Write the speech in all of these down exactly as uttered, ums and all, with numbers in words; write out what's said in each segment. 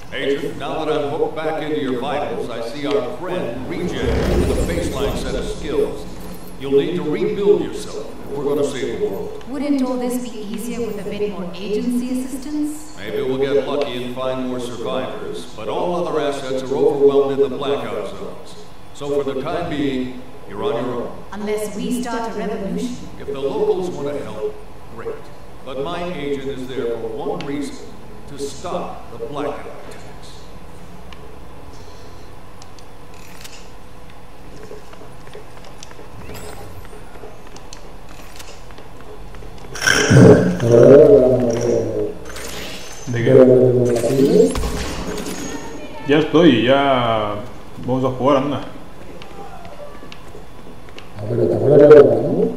Agent, now that I'm hooked back into your vitals, I see our friend Regen with a baseline set of skills. You'll need to rebuild yourself if we're going to save the world. Wouldn't all this be easier with a bit more agency assistance? Maybe we'll get lucky and find more survivors, but all other assets are overwhelmed in the blackout zones. So for the time being, you're on your own. Unless we start a revolution. If the locals want to help, great. But my agent is there for one reason, to stop the blackout attacks. ¿De qué? Ya estoy, ya vamos a jugar, anda. A ver, ¿te acuerdas de la no?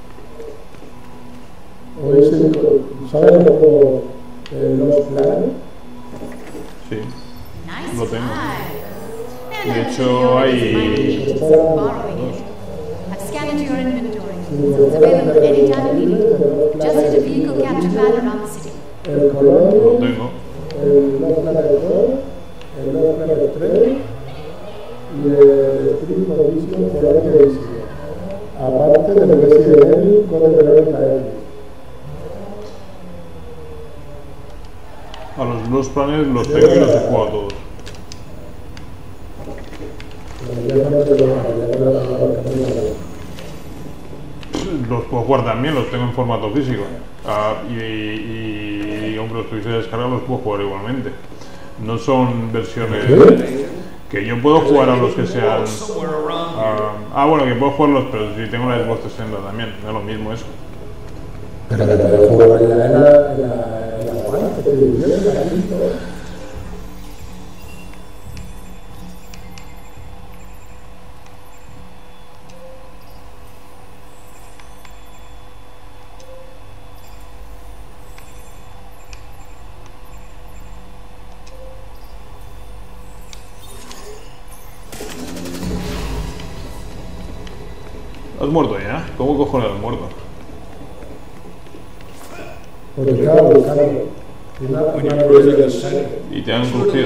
¿O es el, ¿sabes un poco eh, los planes? Sí, lo tengo. De hecho, hay... I've scanned into your inventory, so it's available anytime you need it. Just hit a vehicle capture pad around the city. El color, Lo tengo. el Los Planet dos, el Los Planet tres y el Triple Vision por la que aparte de lo que sigue él con el de la X. A los Lost Planet los tengo y los he jugado todos. Los puedo jugar también, los tengo en formato físico. Ah, y, y, y aunque los tuviese descargados, los puedo jugar igualmente. No son versiones que yo puedo jugar a los que sean. Ah, ah bueno, que puedo jugarlos, pero si tengo la Xbox trescientos también, no es lo mismo eso. Pero que puedo jugar en la en la en la One, que te diviertes, en la quinta. ¿Has muerto ya? ¿Cómo cojones has muerto? Porque estaba buscando una, una vez Y te han crujido.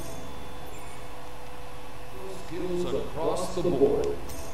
Skills across the board.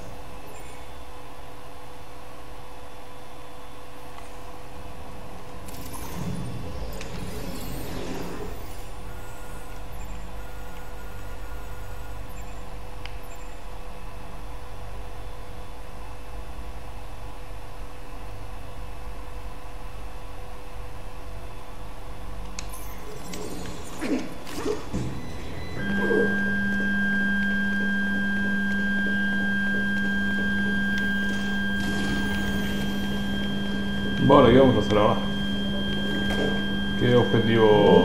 Vale, ¿qué vamos a hacer ahora? ¿Qué objetivo?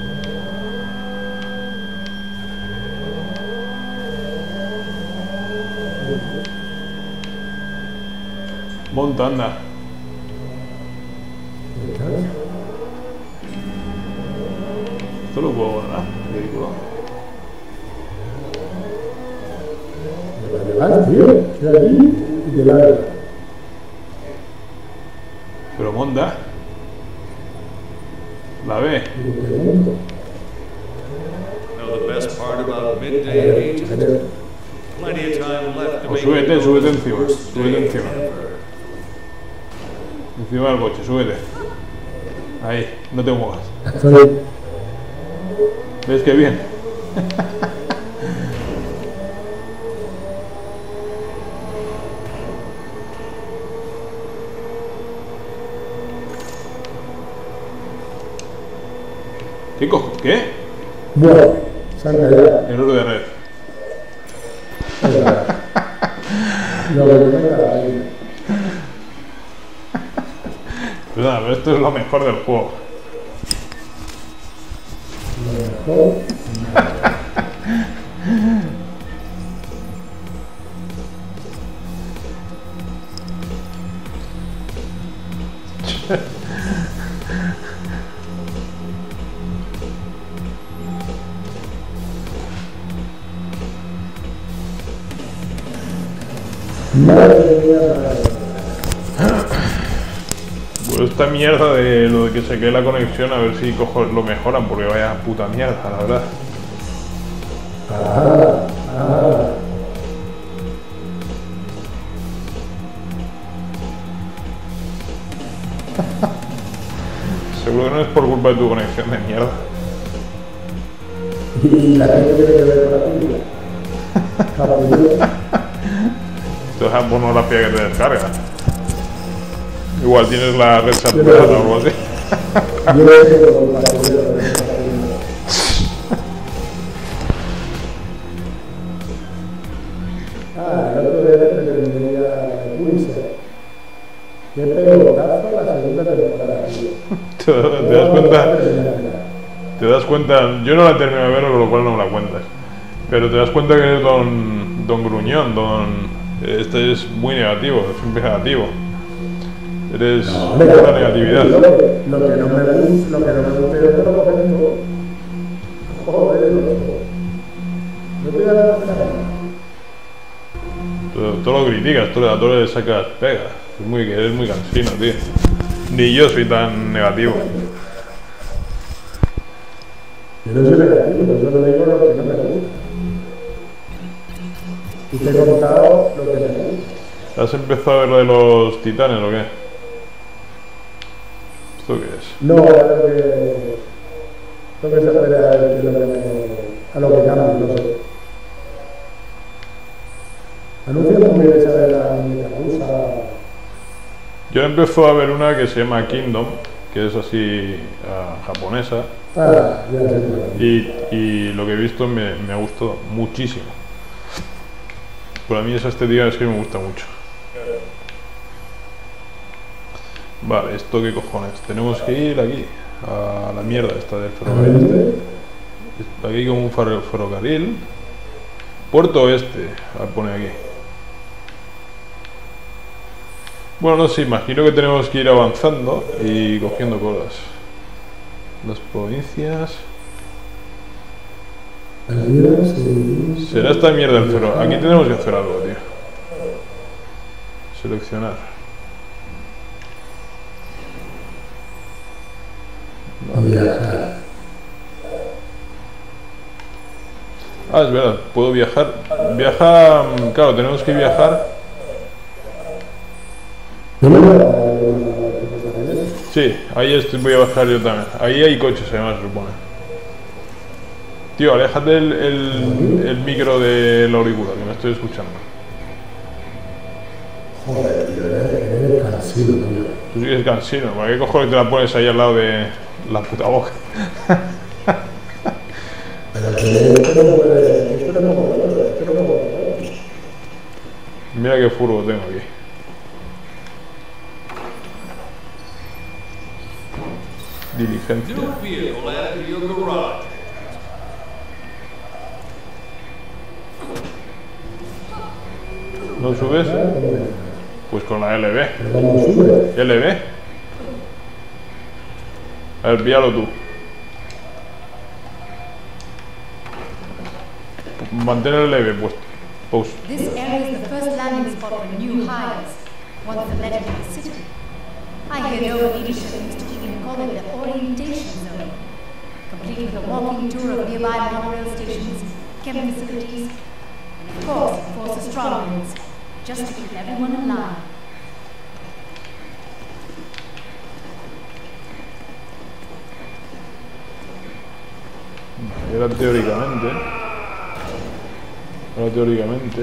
Monta, anda. Esto lo puedo ganar, vehículo. Vale, tío, estoy aquí y te la. Pero monta. La ve. Know the best part about midday, agent? Plenty of time left to O make súbete, it súbete the encima. worst Súbete day encima. ever. Encima del coche, súbete. Ahí, no te muevas. ¿Ves qué bien? ¿Qué cojo? ¿Qué? Bueno, se han caído. Error de red. Lo que me da ahí. Perdona, pero esto es lo mejor del juego. Lo mejor. Madre mía, Pues esta mierda de lo de que se quede la conexión, a ver si cojo lo mejoran, porque vaya puta mierda, la verdad. Ah, ah. Seguro que no es por culpa de tu conexión de mierda. Y la gente tiene que ver con la tuya. Entonces, pues no la pilla que te descarga. Igual tienes la red saturada o algo así. Yo no tengo con la tuya. Ah, el otro día te tenía Pulse. Qué pelotazo la segunda temporada, tío. ¿Te, te das cuenta? Te das cuenta, yo no la termino de ver, con lo cual no me la cuentas. Pero te das cuenta que eres don, don Gruñón, don... Este es muy negativo, es un negativo. Eres No, una negatividad. Lo que, lo que no me gusta, lo que no me gusta es que lo comento. Joder, no te da la pena. Todo, todo lo criticas, todo, a todo le sacas pegas. Es muy, eres muy cansino, tío. Ni yo soy tan negativo. Yo no soy negativo, yo solo digo lo que no me gusta. Y te he contado lo que me gusta. ¿Has empezado a ver lo de los titanes o qué? ¿Esto qué es? No, a lo que... Lo que se espera es lo que me... A lo que llaman, no sé. Anuncia también esa de la muñeca rusa. Yo empezó a ver una que se llama Kingdom, que es así uh, japonesa. Ah, ya sé. Y, y lo que he visto me, me ha gustado muchísimo. Para mí esa estética es que me gusta mucho. Vale, ¿esto qué cojones? Tenemos que ir aquí, a la mierda esta del ferrocarril. Aquí hay como un ferro, ferrocarril. Puerto Oeste, a poner aquí. Bueno, no sé, imagino que tenemos que ir avanzando y cogiendo cosas. Las provincias... Será esta mierda el ferro. Aquí tenemos que hacer algo, tío. Seleccionar. Viajar. Ah, es verdad, puedo viajar. Viaja, claro, tenemos que viajar. Sí, ahí estoy, voy a bajar yo también. Ahí hay coches además, se supone. Tío, aléjate el, el, el micro del auricular, que me estoy escuchando. Joder, tío, eres cansino, tío. Tú sigues cansino, ¿para qué cojones te la pones ahí al lado de la puta boca? Pero que esto no puede... Esto no puede... Esto no puede... Mira qué furbo tengo aquí. Diligencia. New vehicle added to your garage. ¿No subes? Pues con la L B. ¿Cómo sube? L B. A ver, píllalo tú. Mantén el L B puesto. Pause. This area is the first landing spot for new hires, once the legendary city. I hear the old leadership used to even call it the orientation zone, complete with a walking tour of nearby monorail stations, chem facilities, and of course, forces strongholds, just to keep everyone in line. Y ahora teóricamente, ahora teóricamente,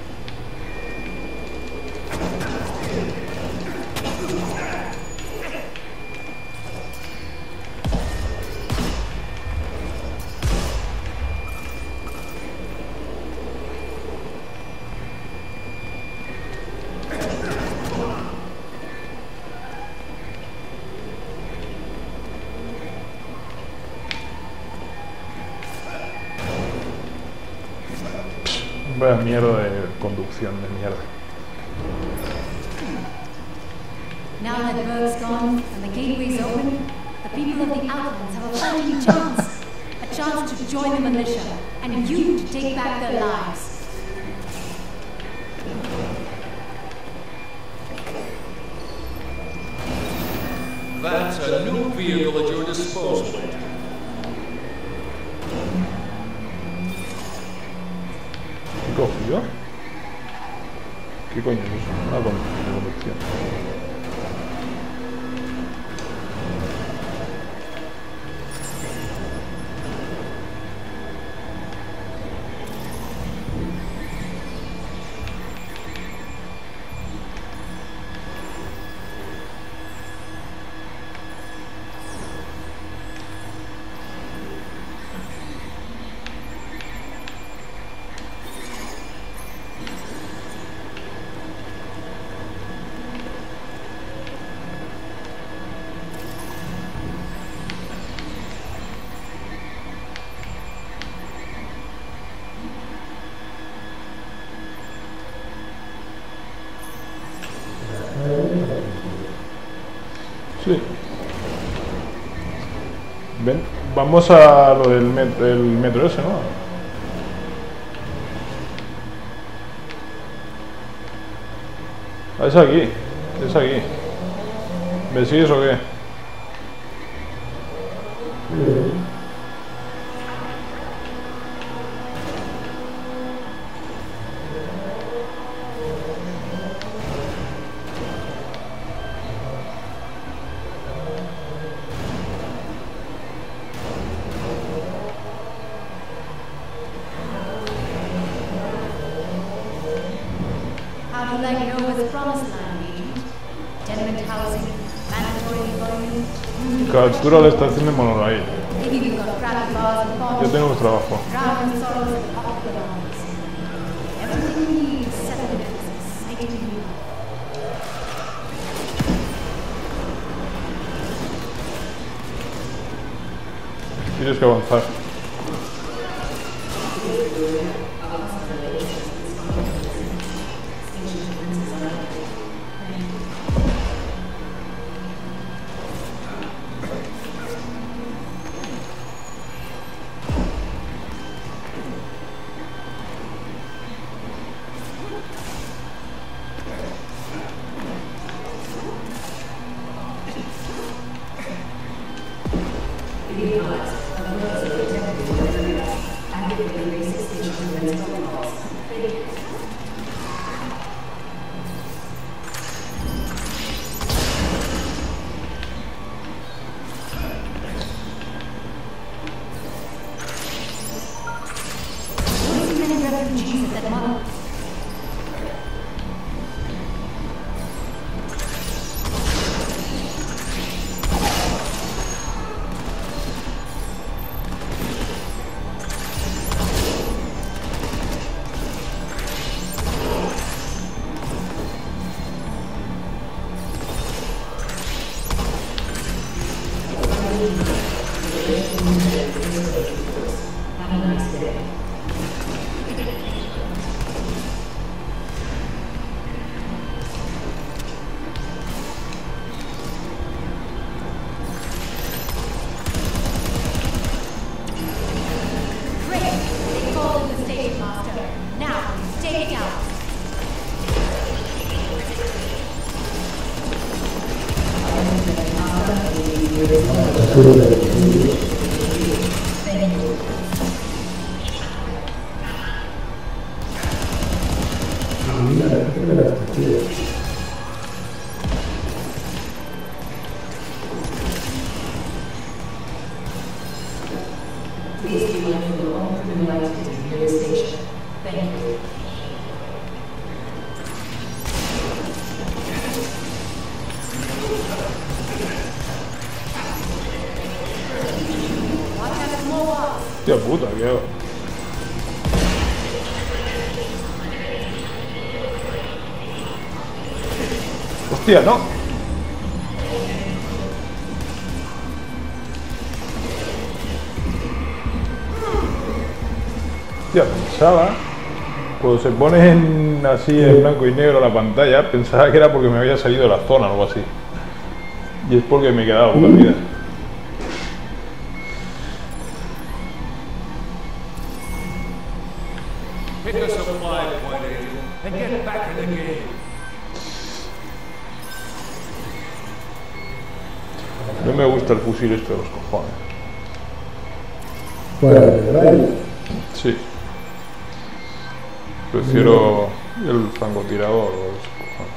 vaya mierda de conducción de mierda. Now that Berg's gone and the gateway's open, the people of the Outlands have a fighting chance. A chance to join the militia, and you to take back their lives. That's a new vehicle at your disposal, Agent. cogido? ¿Qué coño es eso? Una conducción. Sí. Ven, vamos a lo del met el metro ese, ¿no? Ah, es aquí, es aquí. ¿Me sigues o qué? How do I know what's promised land, agent? Tenement housing, mandatory employment. Captura la estación de monorail. Maybe we've got crappy bars and Ya bars. tenemos trabajo. Drown in sorrows and popular arms. Everything we need is settled in this exciting new. Tienes que avanzar. Many refugees at that model. Have a nice day. Great! They called in the station master. Now, take it out. Please be mindful of all criminal activity near the station. Thank you. Watch out for more walls. Hostia puta, ¿qué hago? Hostia, no. Hostia, pensaba, cuando se pone en, así en blanco y negro la pantalla, pensaba que era porque me había salido de la zona o algo así. Y es porque me he quedado poca vida. Pick a supply point, agent, and get back in the game. No me gusta el fusil este de los cojones. Bueno, de verdad. Sí. Prefiero el francotirador o esos cojones.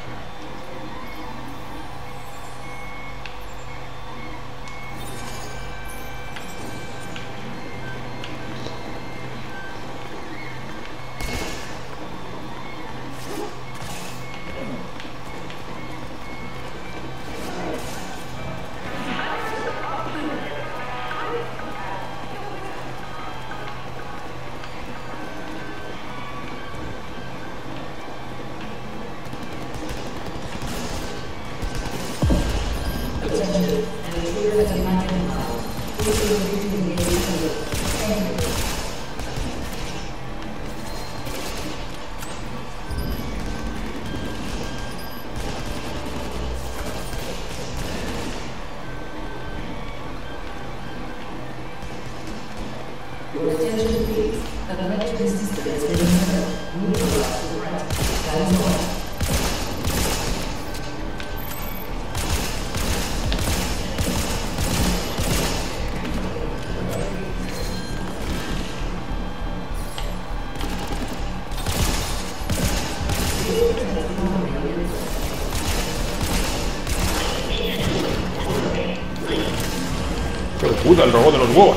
¡Qué puta, el robot de los huevos!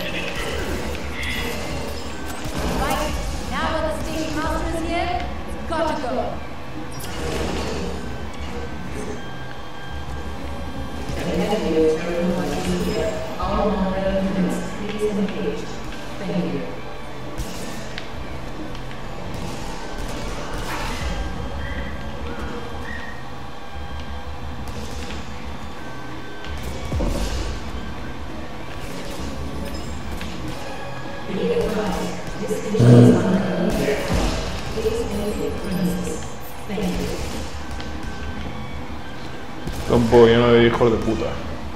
Está un poco lleno de hijos de puta.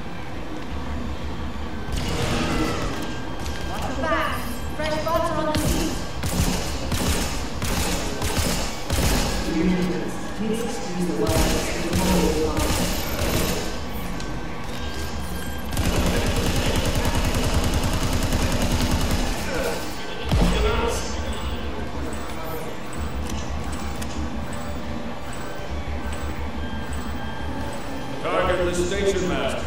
Target the station master.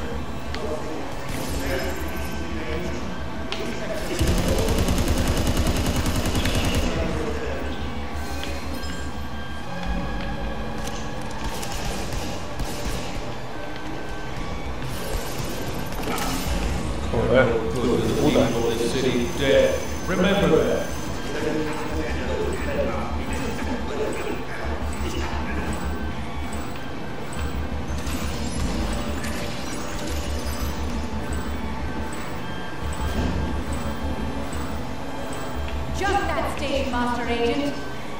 Joder, puta. People in the city dead. Remember that. Just that station master agent.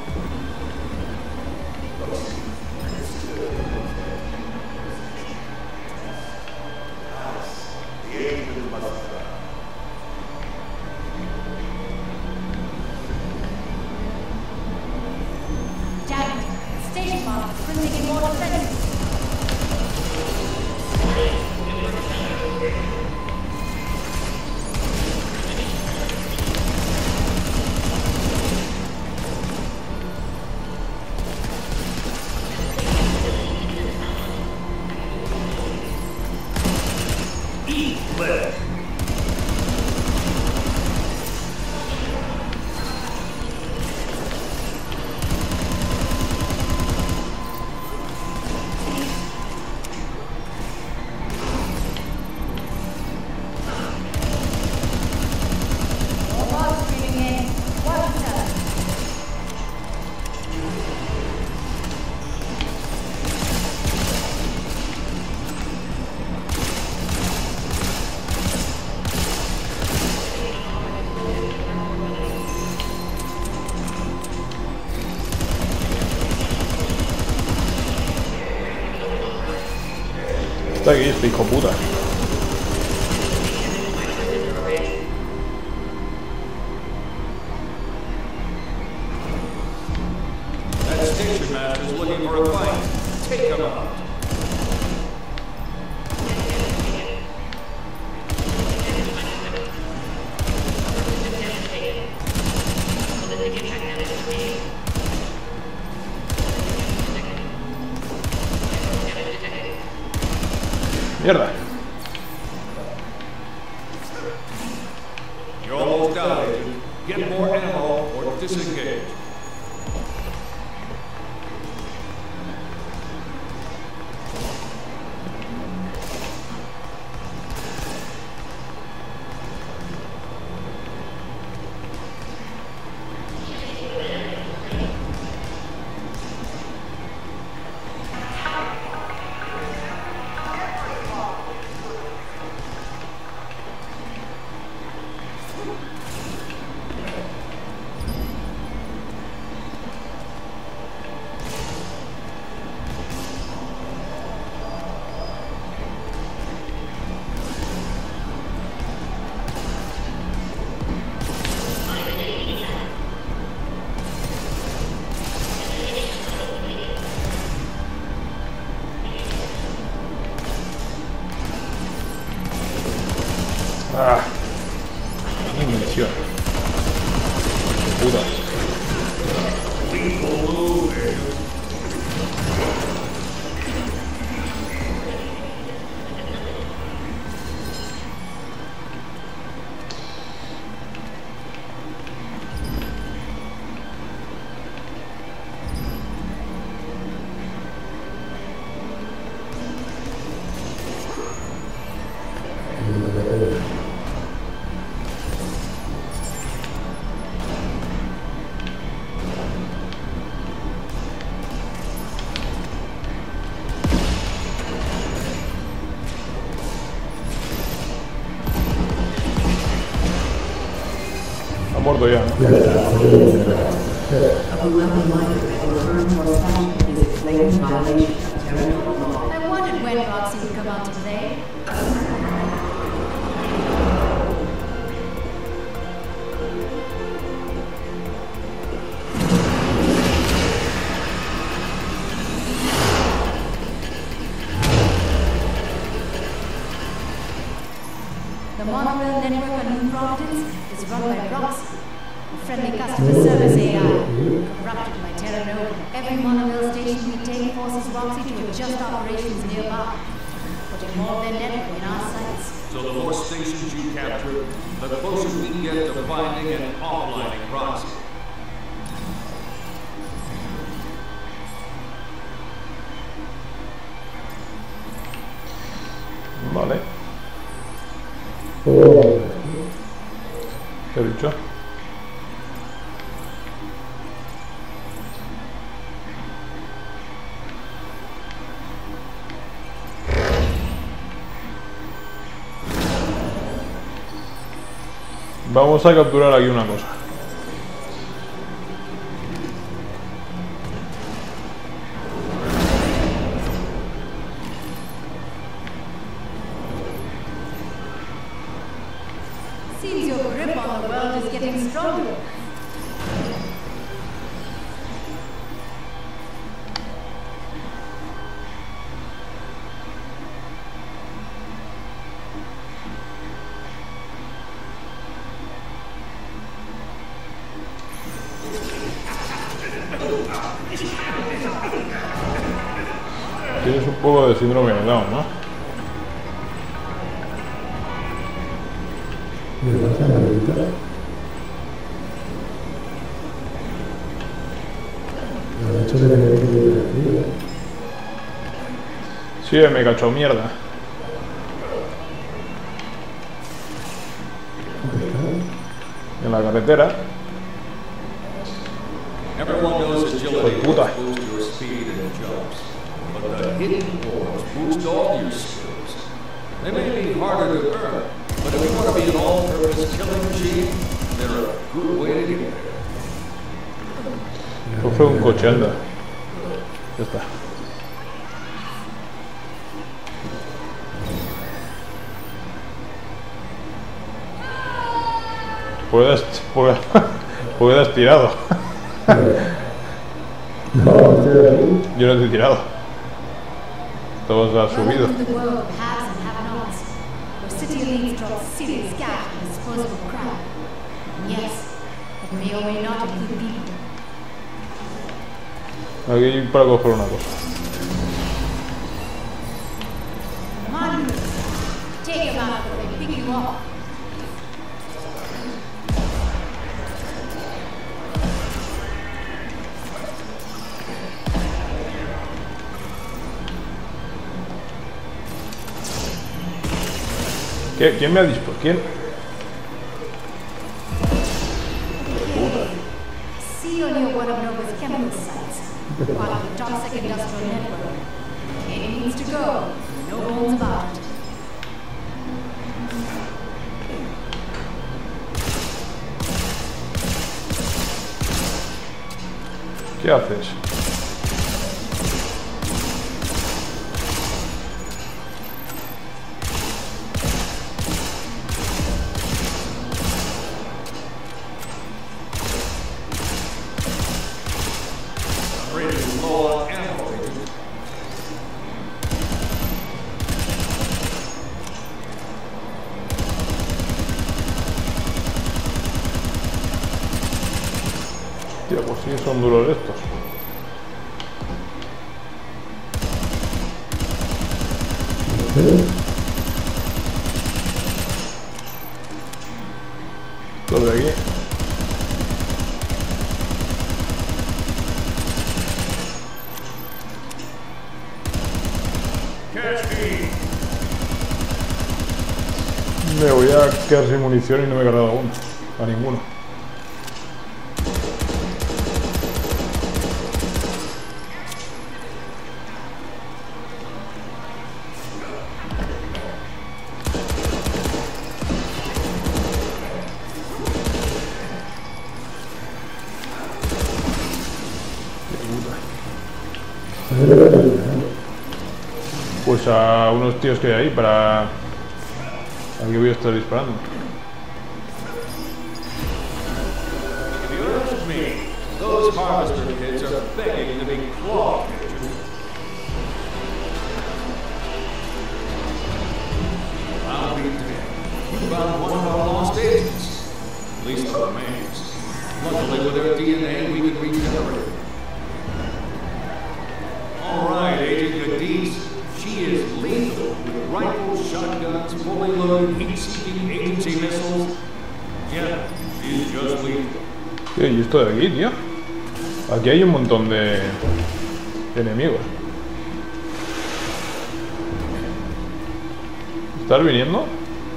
Damn it, station master printing in more defenses. Robots streaming in. Washington. Está aquí este hijo puta. That station master is looking for a fight. Take him out. ¡Mierda! You're almost out, Agent. Get more ammo or disengage. Ah, qué munición. Puta. Muerto ya, ¿no? I wondered when Roxy would come out today. The monorail network on New Providence is run by Roxy, a friendly customer service A I, corrupted by Terra Nova. Every monorail station we take forces Roxy to adjust operations nearby, putting more of their network in our sights. So the more stations you capture, the closer we get to finding and offlining Roxy. Vale. ¿Qué he dicho? Vamos a capturar aquí una cosa. Seems your grip on the world is getting stronger. Tienes un poco de síndrome de Down, ¿no? ¿Me vas a la mitad? El hecho de tener que vivir aquí, ¿eh? Sí, me cachó mierda. En la carretera. Everyone knows agility Pues puta. will boost your speed in jumps, but the hidden ores boost all your skills. They may be harder to earn, but if you want to be an all-purpose killing machine, they're a good way to get there. Eso fue un coche, anda. Ya está. Puedes, puedes, puedes tirado. No, estoy aquí. Yo no te he tirado. Todos has subido. Welcome to the world of haves and have-nots, where city elites drop serious cash on disposable crap. And yes, it may or may not include people. Aquí para coger una cosa. Come on, take them out before they pick you off. ¿Qué? ¿Quién me ha disparado? ¿Quién? See you near one of Nova's chemical sites, part of the toxic industrial network. It needs to go. No bones about it. ¿Qué haces? Tío, pues sí, son duros estos. Todo de aquí. Me voy a quedar sin munición y no me he cargado aún. A ninguno. Pues a unos tíos que hay ahí para... al que voy a estar disparando. If you ask me, those harvester kids are begging to be clawed. I'll be dead. You found one of our lost agents. At least the remains. Luckily, with their D N A, we can regenerate it. All right, Agent Cadiz. She is lethal with rifles, shotguns, fully loaded heat-seeking agency missiles. Yeah, she's just lethal. Tío, ¿y esto de aquí, tío? Aquí hay un montón de enemigos. ¿Estás viniendo?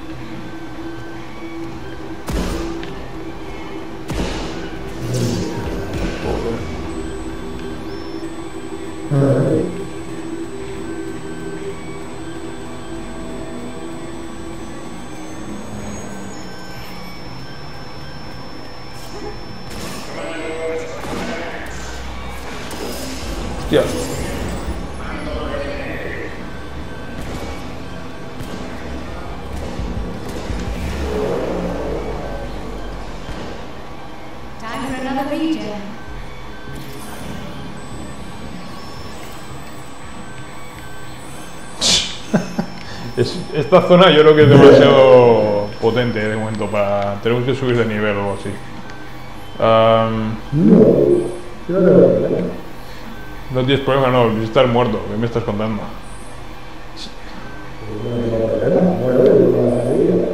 Joder. Hostia. Time for another regen. Es, esta zona yo creo que es demasiado potente de momento para... Tenemos que subir de nivel o algo así. Um, No, yo no tengo problema. no tienes problema, no, voy a estar muerto. ¿Qué me estás contando? Yo no tengo problema. Bueno, yo no la sabía.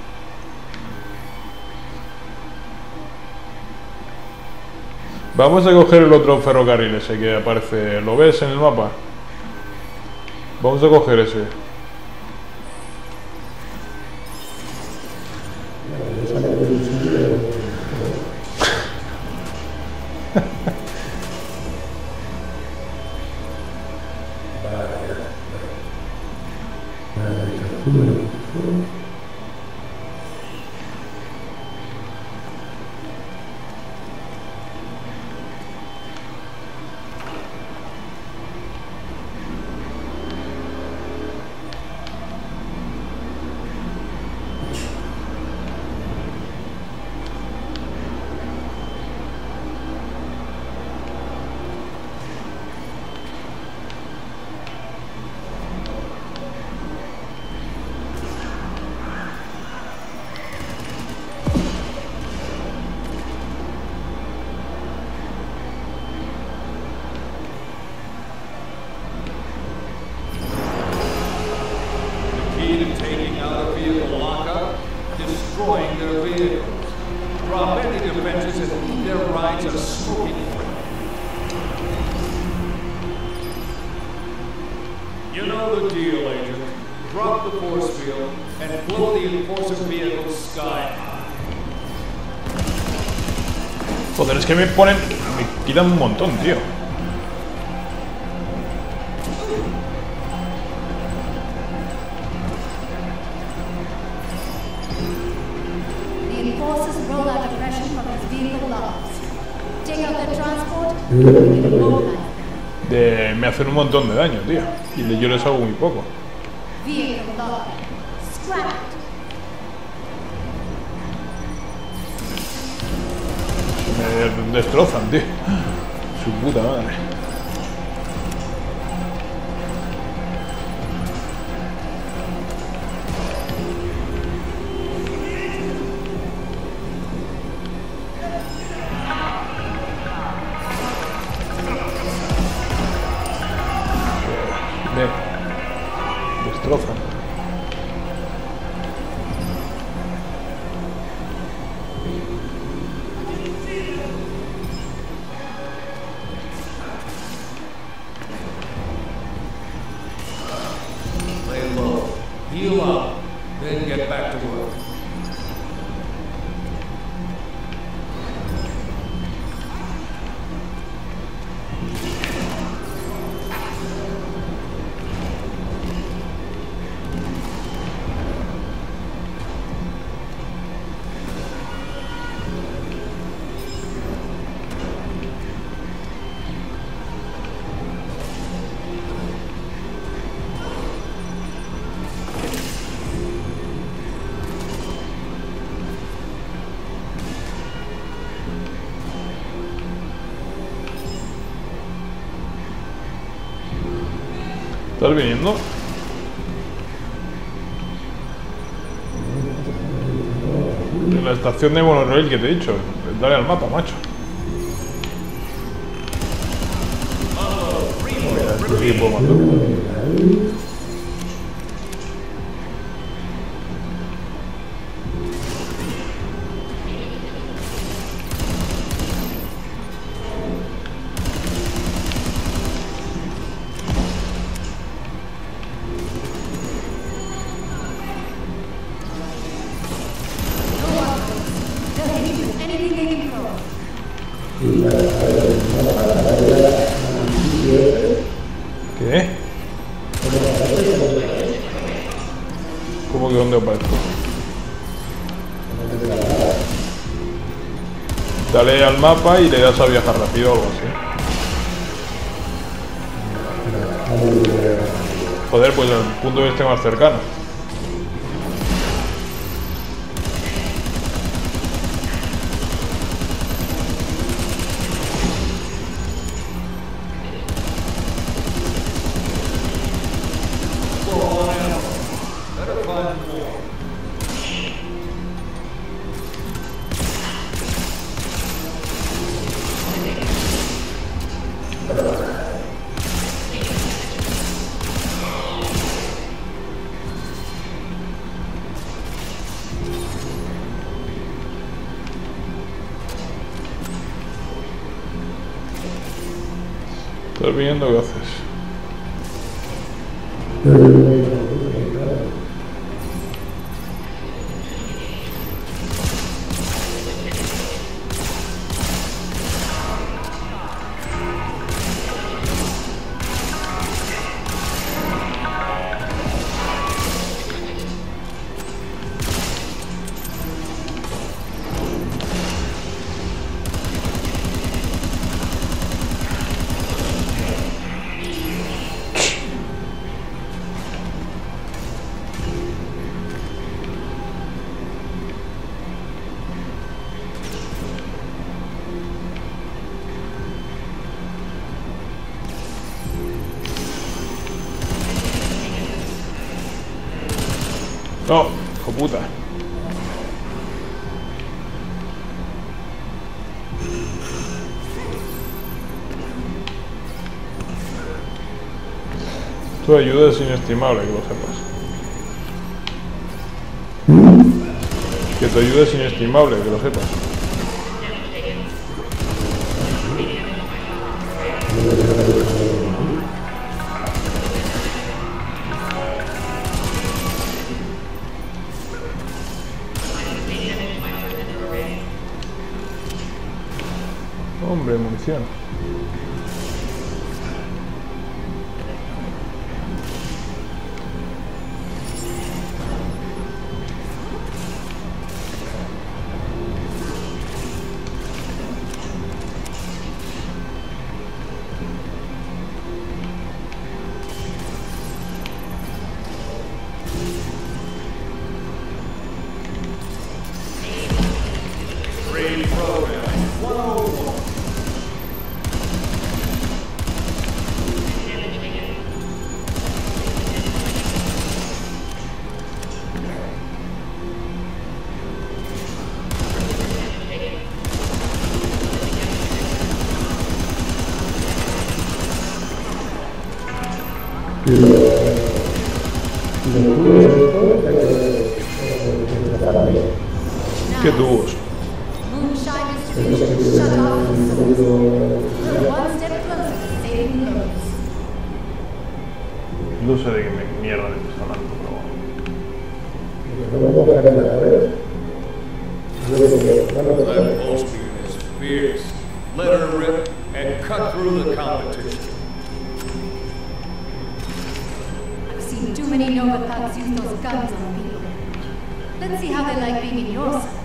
Vamos a coger el otro ferrocarril ese que aparece. ¿Lo ves en el mapa? Vamos a coger ese. Yo salí del sitio. destroying their vehicles. Drop any defenses and leave their rides a smoking point. You know the deal, Agent. Drop the force field and blow the enforcer vehicles sky high. Joder, es que me ponen... me quitan un montón, tío. The enforcers roll out aggression from his vehicle locks. Take out their transport and immobilize them. De, me hacen un montón de daño, tío. Y de- yo les hago muy poco. Vehicle lock. Scrap it. Me destrozan, tío. Su puta madre. Me destrozan. Lay low, heal up, then get back to work. ¿Estás viniendo? En la estación de monorail que te he dicho. Dale al mapa, macho. Mira, este sí que puedo matar. They'll hit you with anything they can throw. ¿Qué? ¿Cómo que dónde aparezco? Dale al mapa y le das a viajar rápido o algo así. Joder, pues el punto este más cercano. Better find more. ¿Estás viendo qué haces? No, hijo puta. Tu ayuda es inestimable, que lo sepas. Que tu ayuda es inestimable, que lo sepas. Hombre, munición. Y lo, y los tubos estos hay que empezar a ver. ¿Qué tubos? Moonshine Es lo que distribution tiene shut off. un seguro. We're one step closer to saving lives. No sé de qué me- mierda me estás hablando, pero bueno. No vamos a ganar nada, ¿ves? Yo creo que van a Let pasar. Wolfspear is fierce. Let her rip and cut through the competition. I've seen too many Nova thugs use those guns on people. Let's see how they like being in your sights.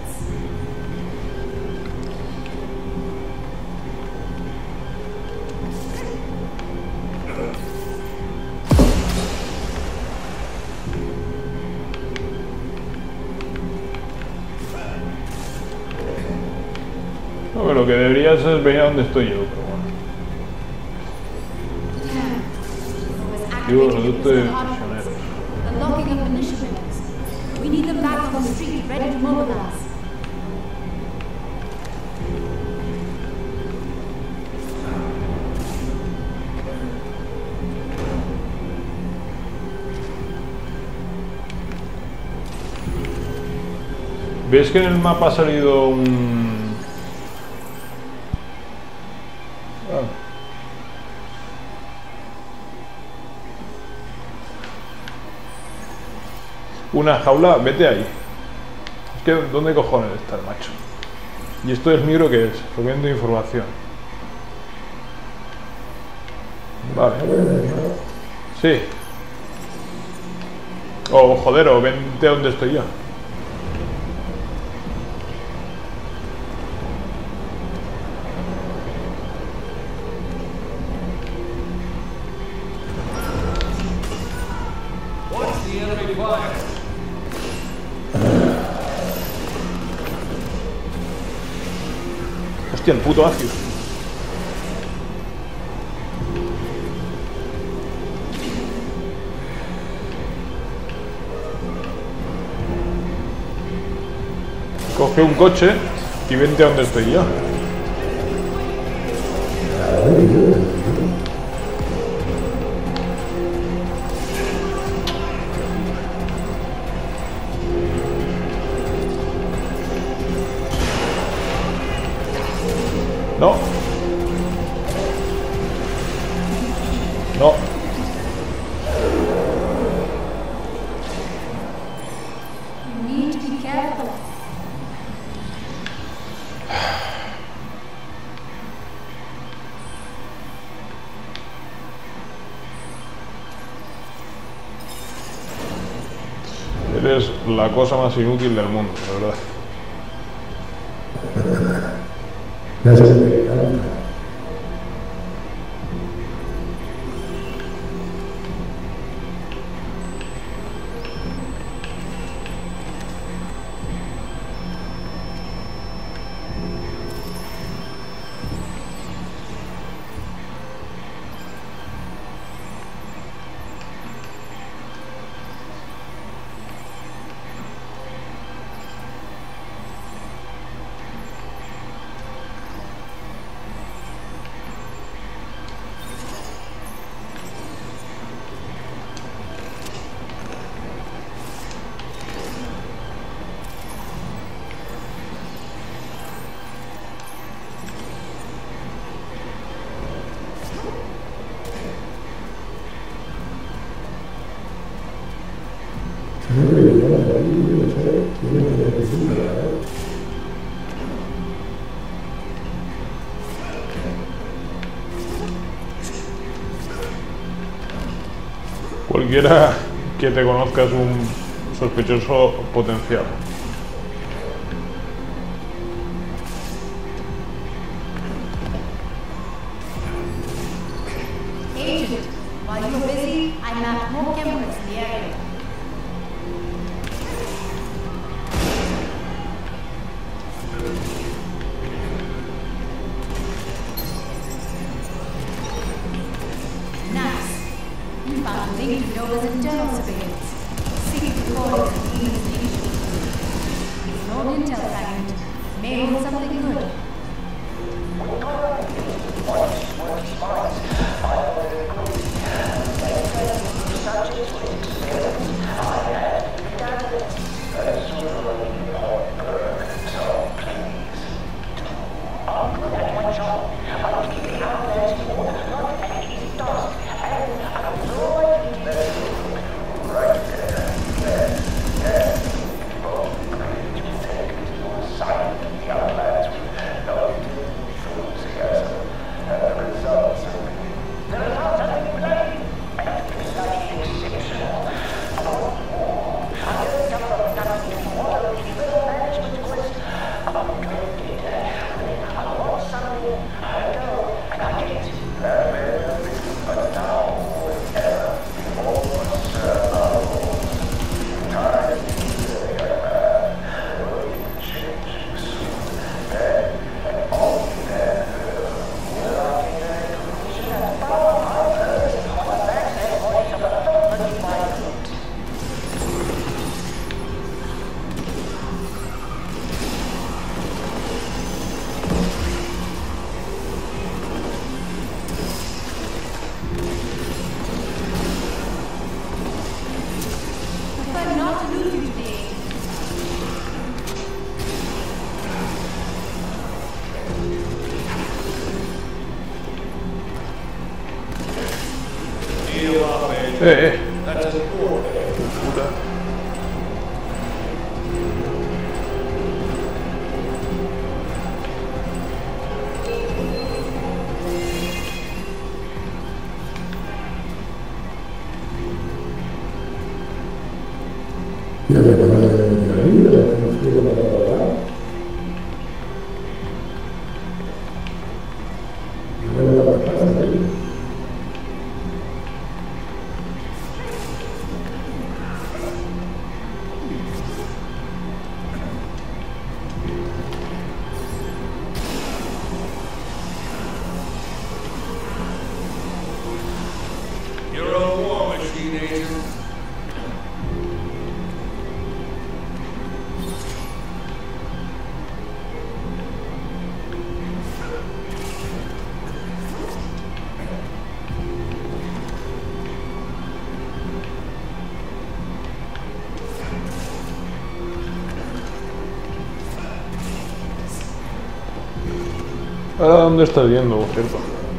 No, pero lo que deberías es venir a donde estoy yo, pero bueno. Digo, reducto de prisioneros. The locking of initiatives. We need them back on the street, ready to mobilize. ¿Ves que en el mapa ha salido un... Ah. Una jaula? Vete ahí. Es que, ¿dónde cojones está el macho? ¿Y esto del micro qué es? Recomiendo información. Vale. Sí. O joder, o vente a donde estoy yo. Watch the enemy fire. Hostia, el puto ácido. Coge un coche y vente a donde estoy yo. No. No. You need to be careful. Eres la cosa más inútil del mundo, de verdad. Ya se siente calma. yo no sé, yo no sé, tiene que decirme, ¿eh? Cualquiera que te conozca es un sospechoso potencial. Agent, while you were busy, I mapped more chemicals in the area. Nice. You found a link to Nova's internal surveillance. Secret recordings of Demons Nation. It's an old intel fragment. May hold something good. Prefer not to lose you today. Kneel up, Agent. Eh, eh. That's an order. Puta. Ya me acabo de venir a mí, pero no quiero para hablar. No me la pasas ahí. You're a war machine, Agent. Ahora, ¿dónde estás yendo, por cierto?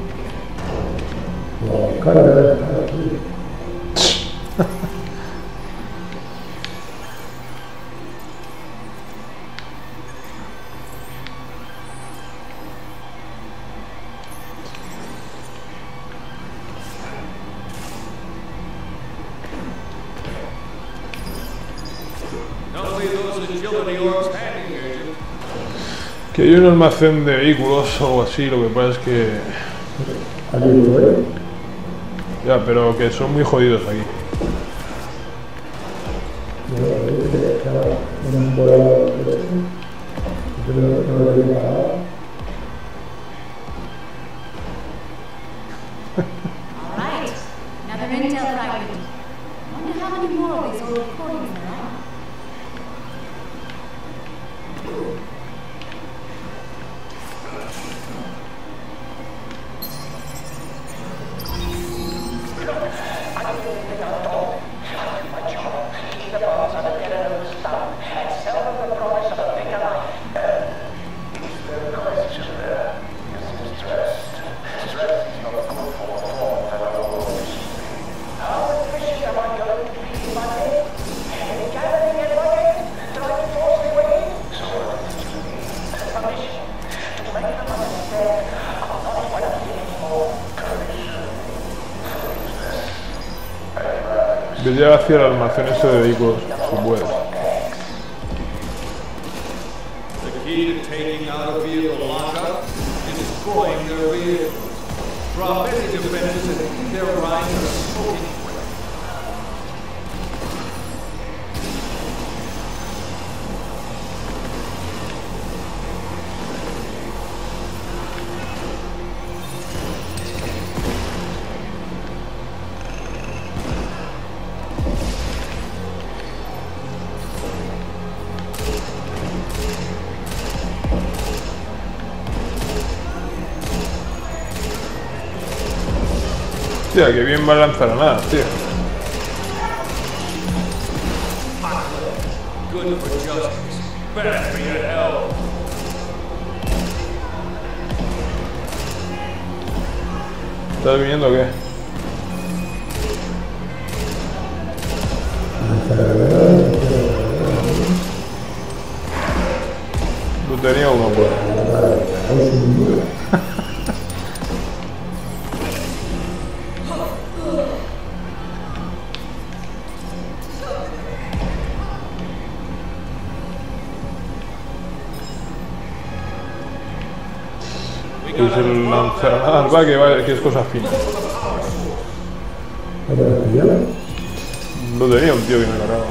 La cara de aquí. Don't leave those agility orbs hanging, Agent. Que hay un almacén de vehículos o algo así, lo que pasa es que... Aquí lo veo. Ya, pero que son muy jodidos aquí. Un volado de esto. Yo no lo había parado. All right. Another intel fragment. Wonder how many more of these old recordings there are. Keep the bombs on the General's thumb and sell them the promise of a bigger life. Vete hacia el almacén ese de vehículos, si puedes. The key to taking out a vehicle lockup is destroying their vehicles. Drop any defenses and keep their rides a smoking wreck. Hostia, que bien va a lanzar a nada, tío. Good for justice, bad for your health. ¿Estás viniendo o qué? Lo tenía uno por ahí. Pues el lanzar va que, va, que es cosa fina. Lo tenía un tío que me cargaba.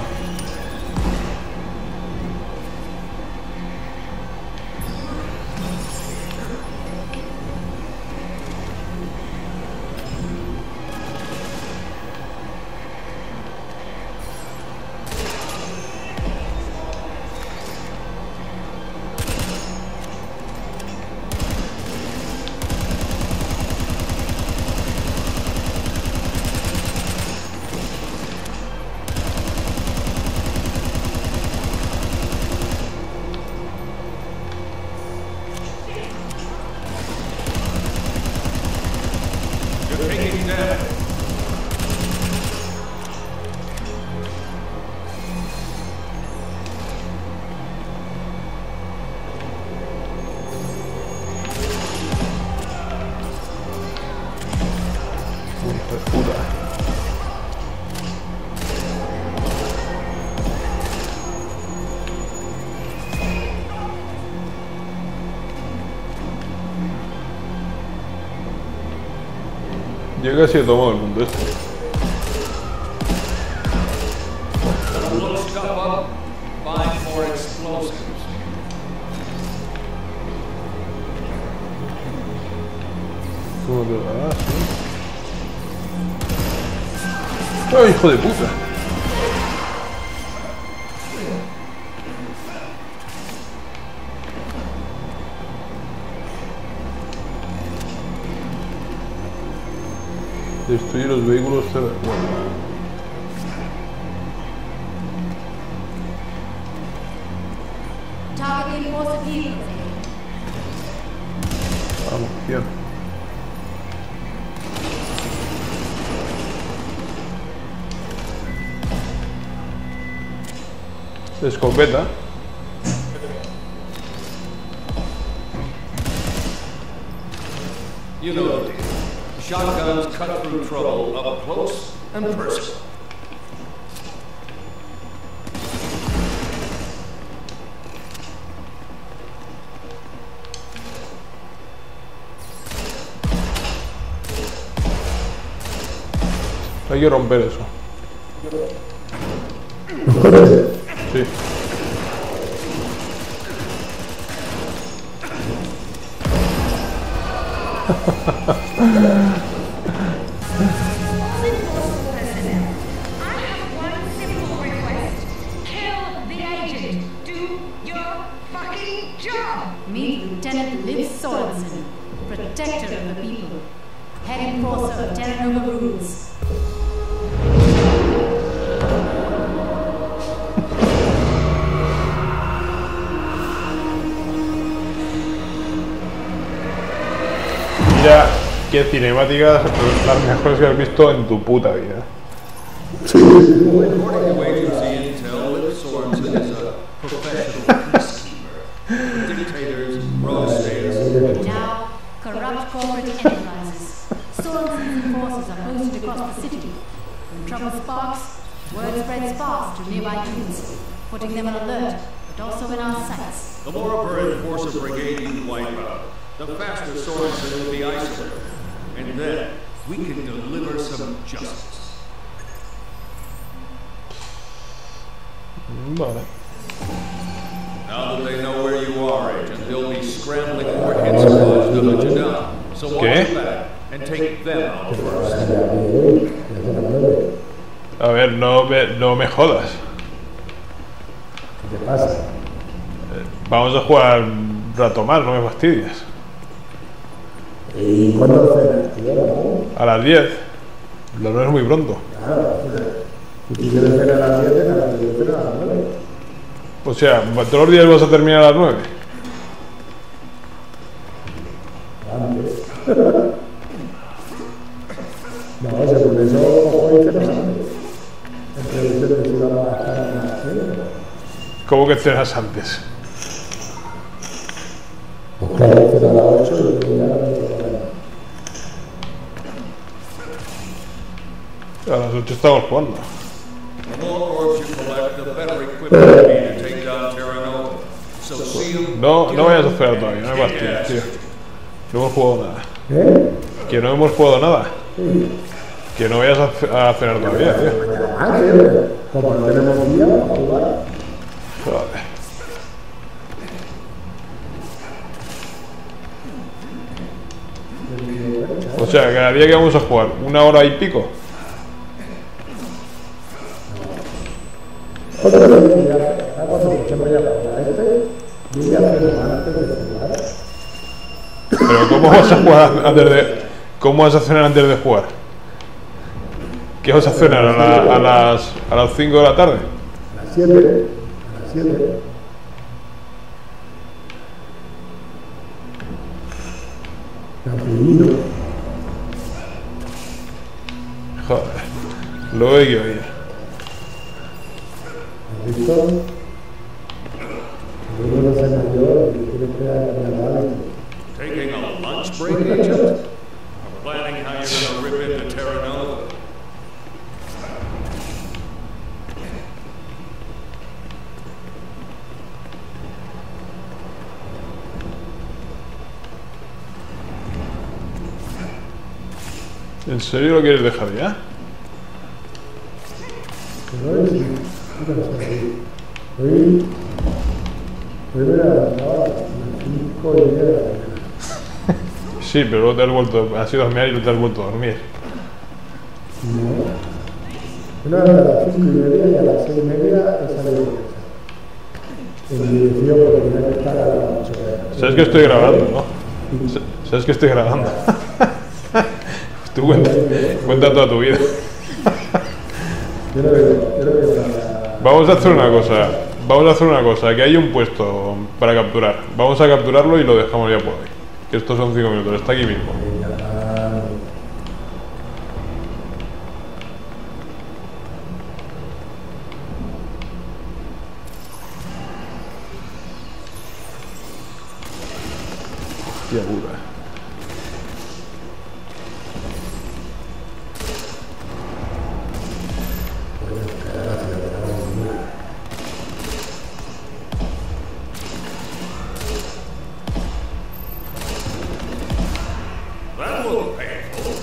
Yo casi he tomado el mundo este. Look stuff up, find more explosives. ¿Cómo te va? Ah, sí. ¡Ay, hijo de puta! Destruir los vehículos cerca. Target reinforced vehicles. Vamos, bien. Escopeta. You know the deal. Shotguns cut through trouble up close and personal. Hay que romper eso. Sí. Meet Lieutenant Liv Sorensen, protector of the people, head enforcer of Terra Nova rules. Mira qué cinemáticas, las mejores que has visto en tu puta vida. According to agency intel, Liv Sorensen is a professional peacekeeper. Dictators, road Now, corrupt corporate enterprises. Sorensen's forces are posted across the city. When trouble sparks, Word spreads fast to nearby units, putting them on alert, but also in our sights. The more of our Enforcer Brigade you wipe out, the faster Sorensen will be isolated. And then, we can deliver some justice. Vale. Now that they know where you are, Agent, they'll be scrambling for hit squads to hunt you down. So watch ¿Qué? your back and take them out first. A ver, no me, no me jodas. ¿Qué te pasa? Eh, Vamos a jugar un rato más, no me fastidies. ¿Y cuándo cenas, tío? ¿No? A las diez. Lo no es muy pronto. Claro, si tú quieres cenar a las siete, a las diez cenas a las nueve. O sea, todos los días vas a terminar a las nueve. Antes. No, según eso, cojo y cenas antes. Entonces, si si vamos a estar a las siete. ¿Cómo que cenas antes? Pues claro, cenas a las ocho y luego ya a las nueve de la mañana. A las ocho estamos jugando. The more orbs you collect, the better equipped you'll be to take down Terra Nova. So see you. No, no vayas a hacer todavía, no me fastidies, tío. No hemos jugado nada. ¿Eh? Que no hemos jugado nada. Sí. Que no vayas a, ce- a cenar todavía, tío. Ah, tío, como no tenemos día para jugar. Joder. O sea, cada día que vamos a jugar, una hora y pico. Otro día, ya cuando escuchemos ya para este, yo voy a hacerlo antes de jugar. Pero ¿cómo vas a jugar antes de... ¿Cómo vas a cenar antes de jugar? ¿Qué vas a cenar a, la- a las a las cinco de la tarde? A las siete, a las siete. Rapidito. Joder. Luego hay que oír. ¿Has visto? Luego no sé mayor y quiere crear la verdad. Taking a lunch break, Agent? Or planning how you're gonna rip into Terra Nova? ¿En serio lo quieres dejar ya? Pero hoy sí, no lo sé. Hoy, hoy me levantaba a las cinco y media de la mañana. Sí, pero luego te has vuelto... Has ido a dormir y no te has vuelto a dormir. No. Una vez a las cinco y media y a las seis y media he salido de casa. En dirección porque tenía que estar a las ocho de la noche. Sabes que estoy grabando, ¿no? Sa- Sabes que estoy grabando. Tú cuenta, cuenta toda tu vida. Yo no veo, yo no veo nada. Vamos a hacer una cosa. Vamos a hacer una cosa. Que hay un puesto para capturar. Vamos a capturarlo y lo dejamos ya por hoy. Que estos son cinco minutos. Está aquí mismo. Hostia puta. That looked painful.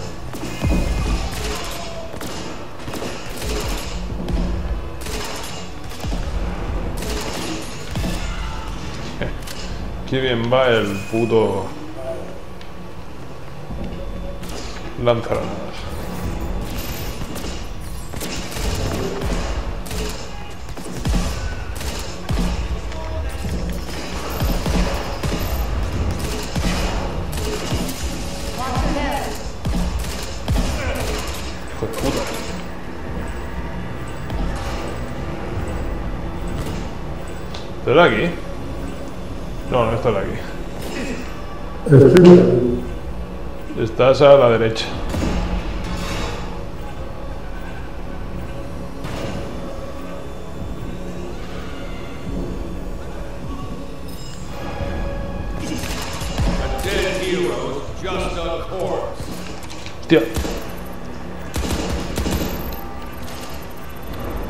Qué bien va el puto lanzagranadas. Watch your head. Hijo de puta. ¿Estás aquí? No, no estás aquí. Estoy por aquí. Estás a la derecha. A dead hero is just a corpse. Hostia.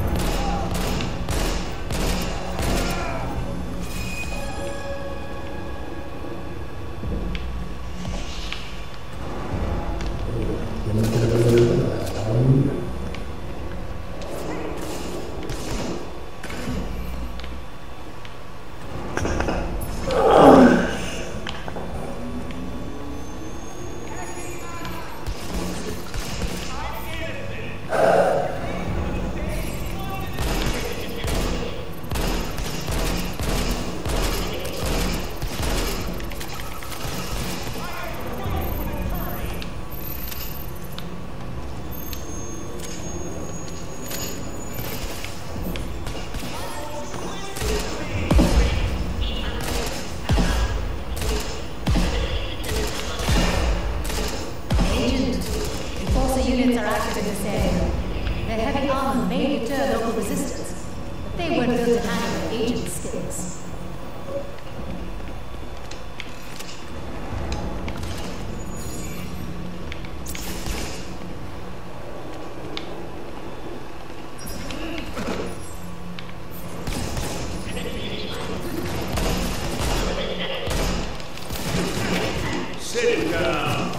built to handle agent skills. Sit down.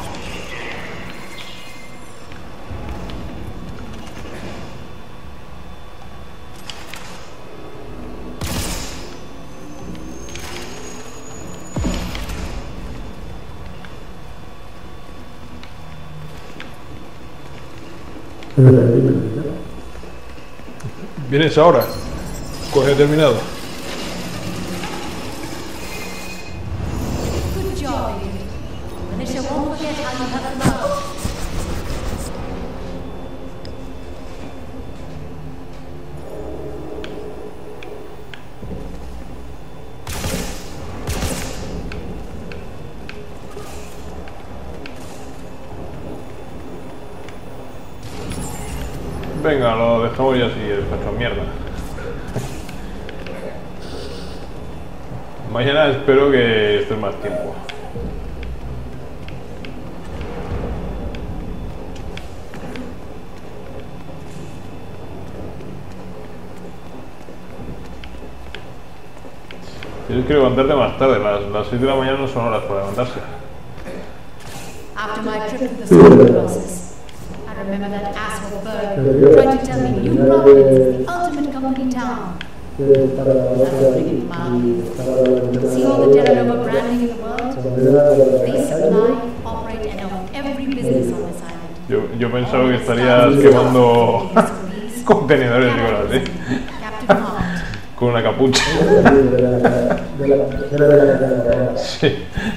¿Vienes ahora? Coge terminado. Good job, baby. Militia won't forget how you helped them out. Venga, lo dejamos ya así, el hecho mierda. Mañana espero que estés más tiempo. Tienes que levantarte más tarde, las, las seis de la mañana no son horas para levantarse. After my trip to the school process, I remember that asshole Berg trying to tell me New Providence is the ultimate company town. That's friggin' mildly. See all the Terranova branding in the world? They supply, operate, and own every business on this island. Yo, yo pensaba que estarías quemando contenedores de horas, ¿eh? Captain Hart. Con una capucha. Sí.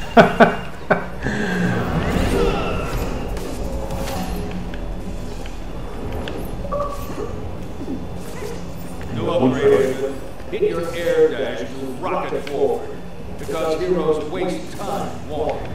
No upgrade. Hit your air dash to rocket forward. Because heroes waste time walking.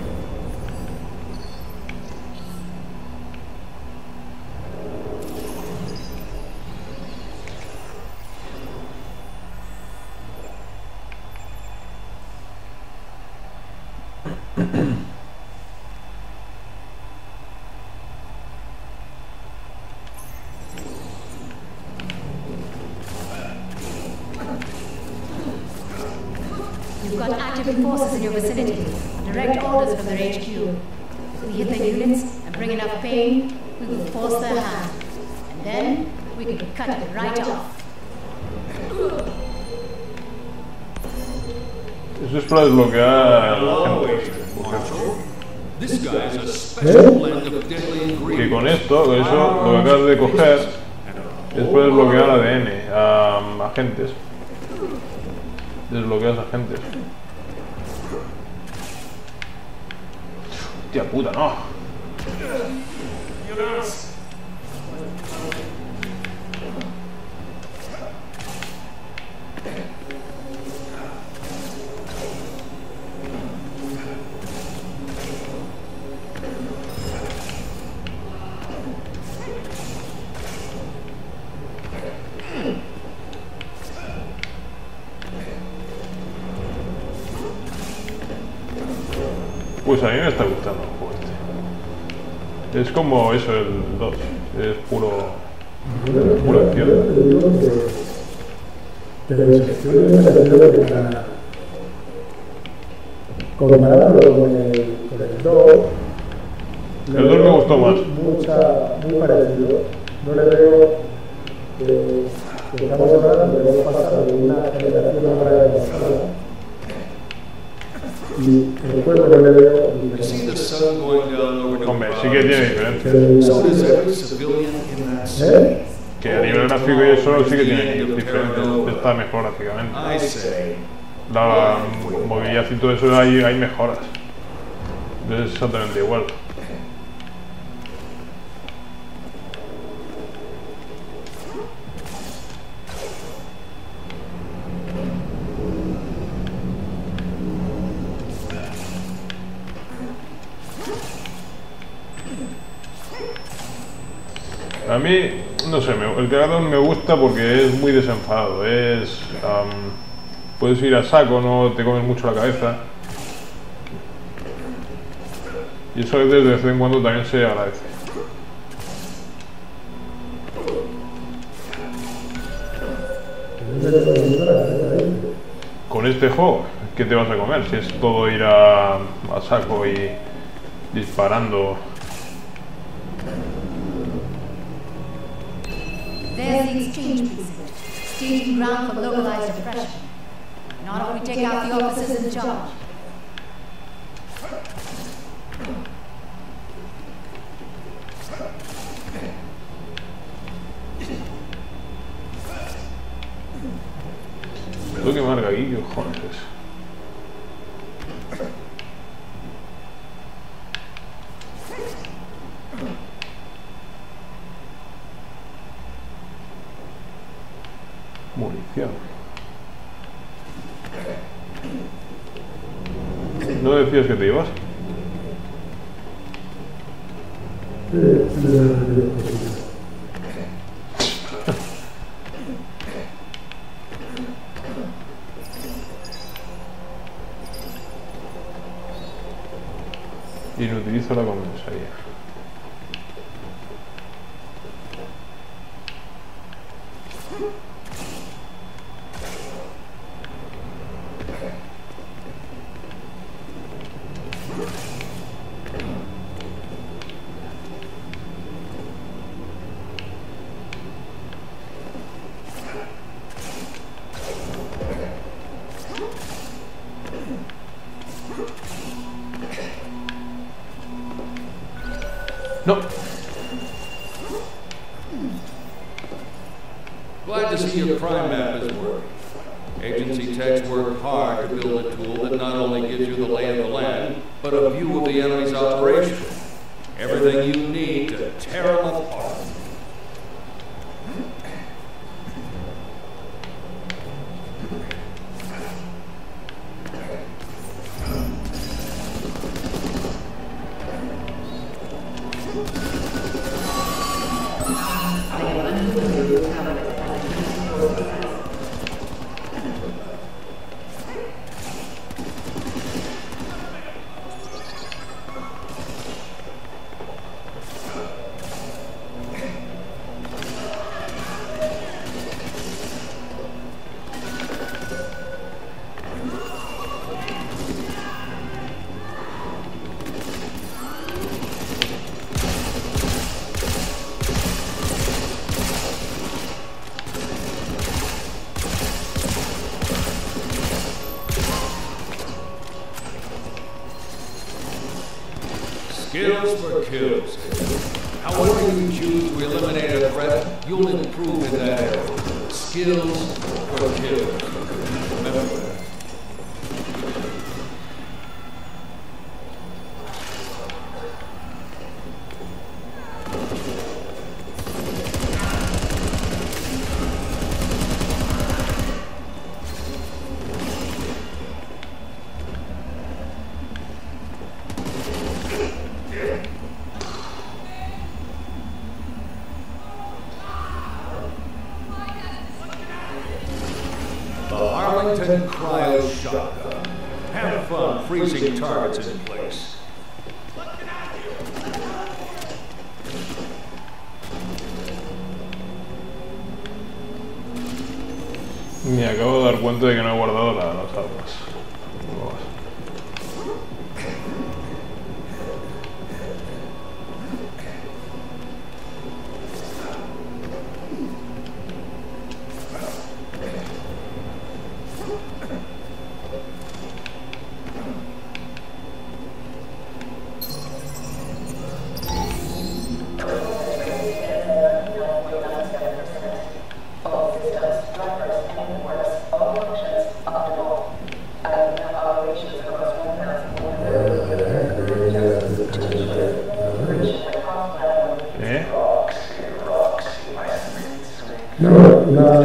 You've got active forces in your vicinity. Direct orders from their H Q. If we hit their units and bring enough pain, we will force their hand. And then we can cut it right off. Eso es para desbloquear a la gente. This guy is a special blend of deadly Que ingredients. con esto, con eso, lo que acabas de coger es para desbloquear A D N a agentes. Desbloqueas agentes. Hostia puta, no. Pues a mí me está gustando el juego este. Es como eso, el dos. Es puro... pura acción. Comparándolo con el, con el dos, El dos me gustó más. Mucha, muy parecido. No le veo que, que estamos hablando de hemos pasado de una generación a otra de pasada. Y el juego no le veo You see the sun going down over New Hombre, sí que tiene diferencia. diferencia. So does every civilian in that city. ¿Eh? Que a nivel gráfico y eso sí que tiene diferencia. Está mejor gráficamente. I say, La movilidad y todo eso hay, hay mejoras. Es exactamente igual. A mí No sé, me, el Cargadón me gusta porque es muy desenfadado. Es... Um, puedes ir a saco, no te comes mucho la cabeza. Y eso a veces de vez en cuando también se agradece. Con este juego, ¿qué te vas a comer? Si es todo ir a, a saco y disparando. There's the exchange precinct, staging ground for localized oppression. Not if we take out the officers in charge. Pero que marca aquí, ¿qué cojones es? Munición. ¿No decías que te ibas? Inutilizo la comisaría. No. Glad to see your crime map is working. Agency techs work hard to build a tool that not only gives you the lay of the land, but a view of the enemy's operation. Everything you need to tear them apart. Skills for kills. However you choose to eliminate a threat, you'll improve in that area. Skills for kills. Remember that. Arlington Cryo Shotgun. Have fun freezing targets in place. Me acabo de dar cuenta de que no he guardado la, las armas. No, una,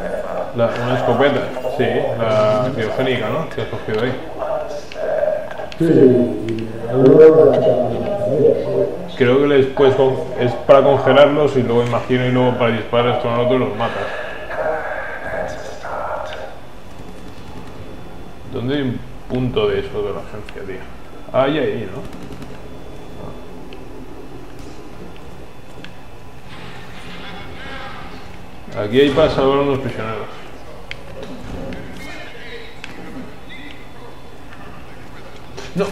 la, una escopeta, sí, la biogénica, ¿no? Que has cogido ahí. Sí, y algunos la también. Creo que les puedes con- es para congelarlos y luego imagino y luego para disparar esto al otro y los matas. ¿Dónde hay un punto de eso de la agencia, tío? Ah, ahí, ahí, ¿no? Aquí hay para salvar a unos prisioneros. No.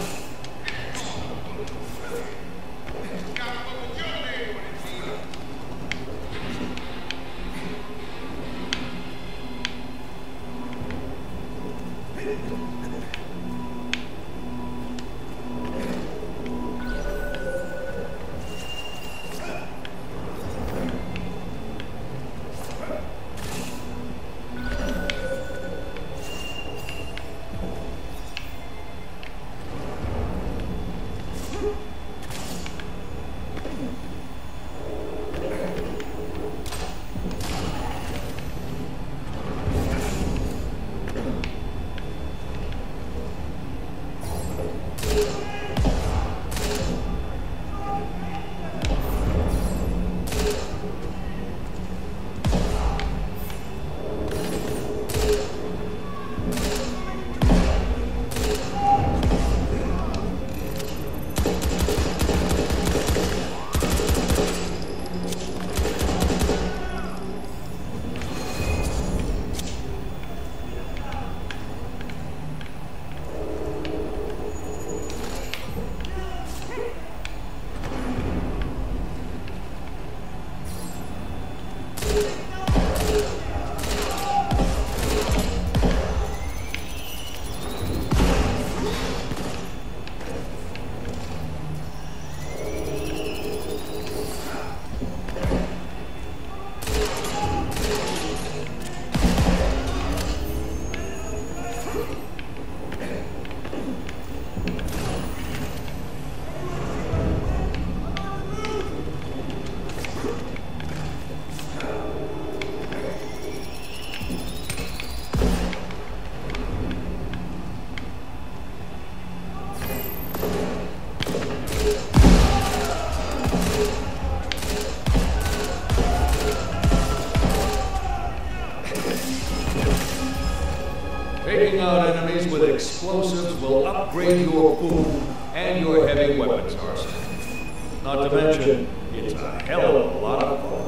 Taking out enemies with explosives will upgrade your boom and your heavy weapons arsenal. Not to mention, it's a hell of a lot of fun.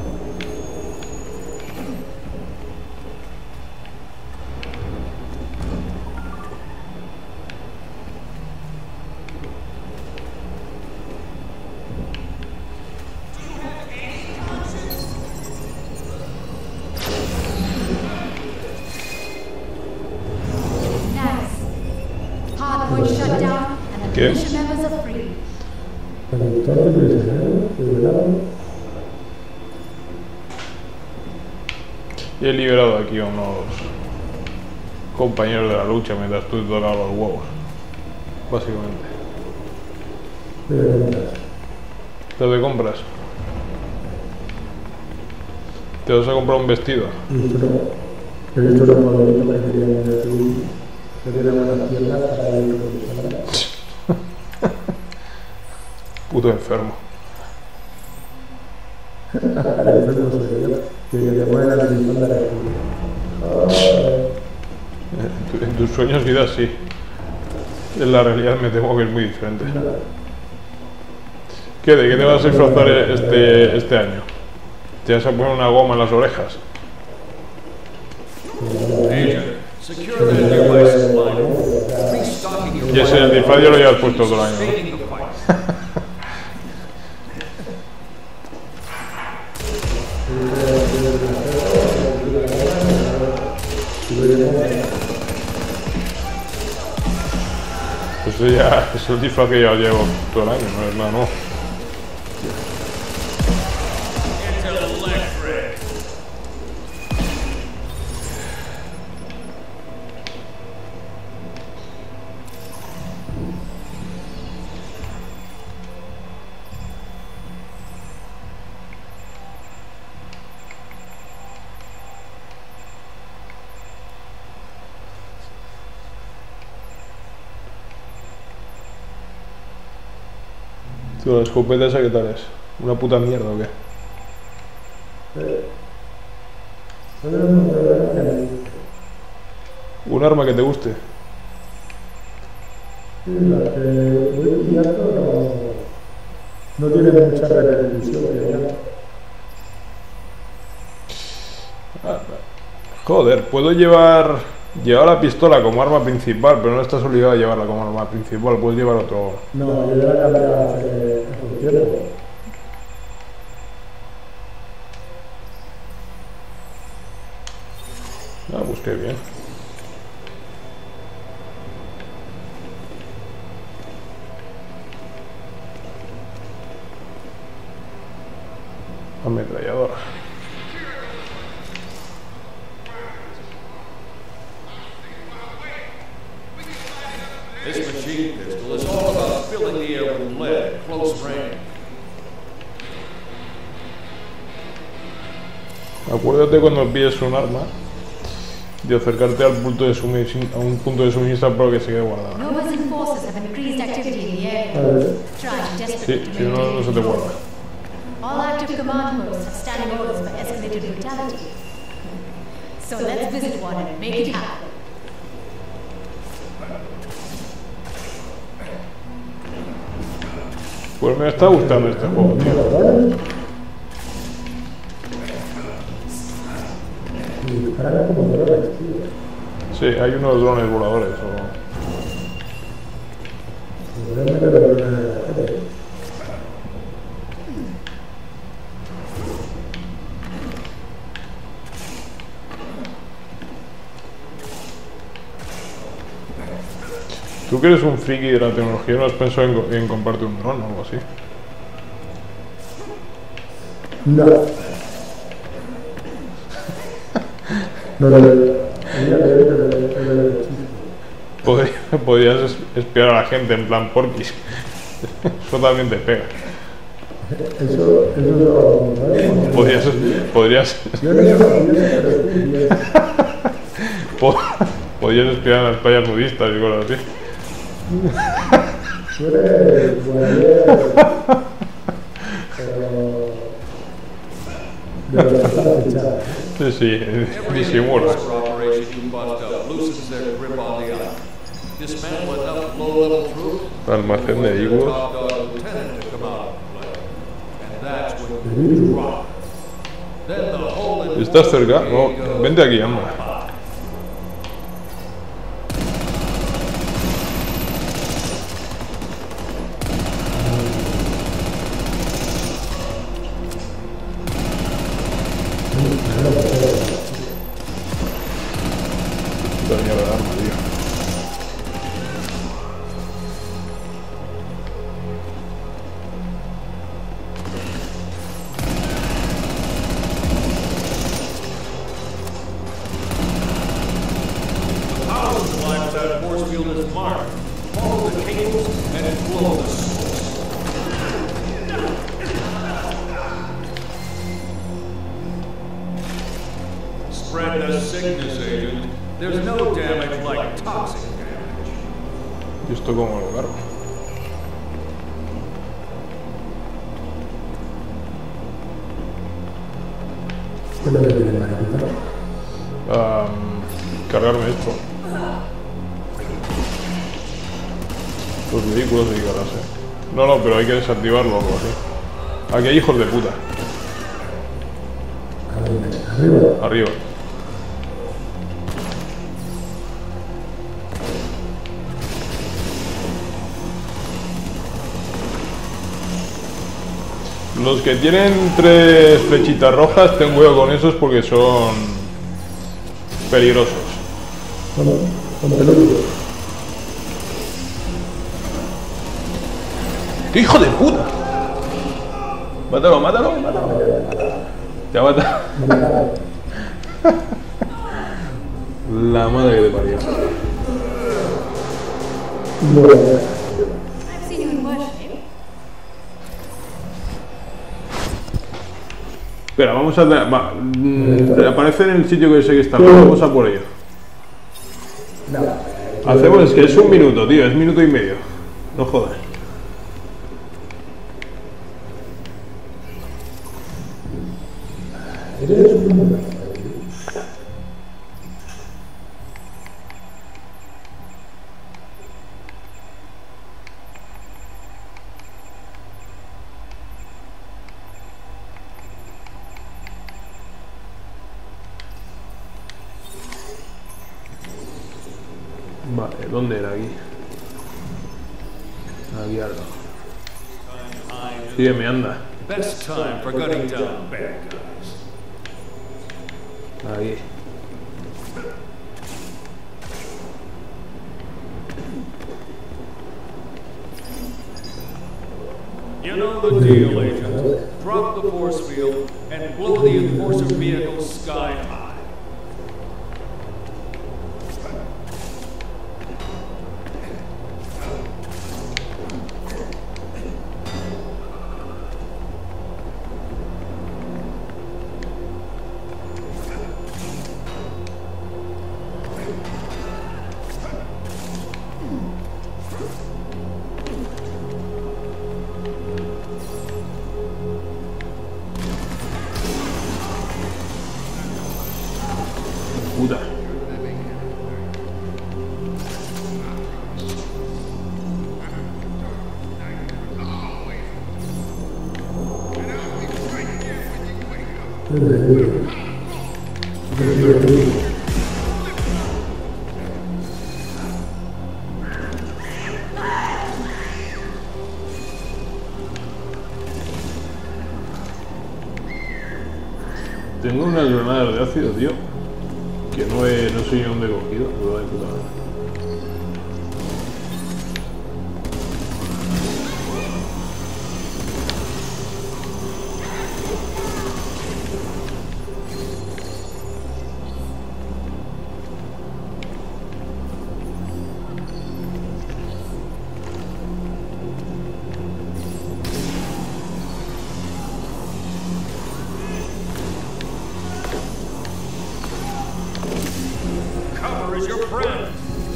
¿Qué? Y he liberado aquí a unos compañeros de la lucha mientras tú te tocabas los huevos, básicamente. ¿Te de compras? ¿Te vas a comprar un vestido? He visto los modelitos que querían de tu... que tienen unas piernas para ir con Puto enfermo. En tus sueños quizás sí. En la realidad me temo que es muy diferente. ¿Qué? ¿De qué te vas a disfrazar este, este año? ¿Te vas a poner una goma en las orejas? Y ese el disfraz ya lo llevas puesto todo el año, ¿no? Eso ya es el disfraz que ya llevo todo el año, no es nada nuevo. Tío, la escopeta esa, ¿qué tal es? ¿Una puta mierda o qué? Eh, no tengo un problema que me guste. ¿Un arma que te guste? Sí, la que voy pillando no, no tiene mucha repercusión, que ya. Ah, joder, puedo llevar llevar la pistola como arma principal, pero no estás obligado a llevarla como arma principal, puedes llevar otro. No, yo ya la cambié hace un tiempo. Ah, pues qué bien. Ametralladora. This machine pistol is all about filling the air with lead at close range. Acuérdate cuando pilles un arma de acercarte al punto de suministro, a un punto de suministro para que se quede guardado. Nova's forces have increased activity in the A area, ver, trying Sí, desperately si to no, no maintain se te guarda. control. All active command posts have standing orders for escalated brutality. So let's visit one and make it happen. Pues me está gustando este juego, tío. ¿vale? Y disparan como drogas, tío. Sí, hay unos drones voladores. O... Seguramente lo ponen en la tele. Tú que eres un friki de la tecnología, ¿no has pensado en, en comprarte un dron o algo así? No. No, no, no. Ella le ve que le ve el chiste. Podrías, podrías es- espiar a la gente en plan porquis. Eso también te pega. Eso, eso lo... ¿no? Podrías, podrías, Yo no sé si es, pero sí, sí es. po- podrías espiar a las playas nudistas y cosas así. Tú eres guardián, pero... de lo que estás echado. Sí, sí, Every disimula. enforcer operation you bust up loosens their grip on the island. Dismantle enough low-level troops, Almacén de the vehículos. top dog lieutenant to come out and play. And that's when you drop. Then the whole ¿Estás cerca? No, vente aquí, anda. Puta mierda de arma, tío. power supply for that force field is marked. Follow the cables and blow the source. Spread the sickness agent. There's no damage like toxic damage. ¿Y esto cómo lo cargo? ¿Qué es lo que tiene la capitana? Ah, cargarme esto. Los vehículos de Icarase. No, no, pero hay que desactivarlo o algo así. Aquí hay hijos de puta. Arriba. Arriba. Los que tienen tres flechitas rojas, ten cuidado con esos porque son peligrosos. Son, son peludos. ¡Hijo de puta! Mátalo, mátalo, mátalo. Te ha matado. La madre que te parió. Bueno, I've seen you in worship. Espera, vamos a... Va, mm, aparece en el sitio que sé que está. Vamos a por ello. no. Hacemos, es que es un minuto, tío. Es minuto y medio. No jodas. Eres un... Vale, ¿dónde era aquí? Aquí al lado. Sígueme, anda. Best time for cutting down bad guys. Aquí. You know the deal, Agent. Drop the force field and blow the Enforcer vehicle sky high. Puta. Tengo unas granadas de ácido, tío. Que no, he, no sé yo dónde he cogido, pero de puta madre. Cover is your friend.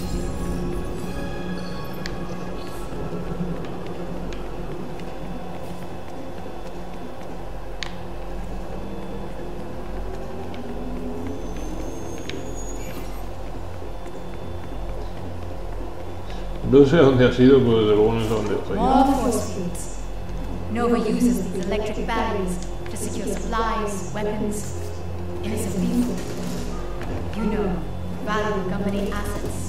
No sé dónde ha sido, pero desde luego no sé dónde estoy. More force fields. Nova uses these electric batteries to secure supplies, weapons, innocent people. You know, valuable company assets.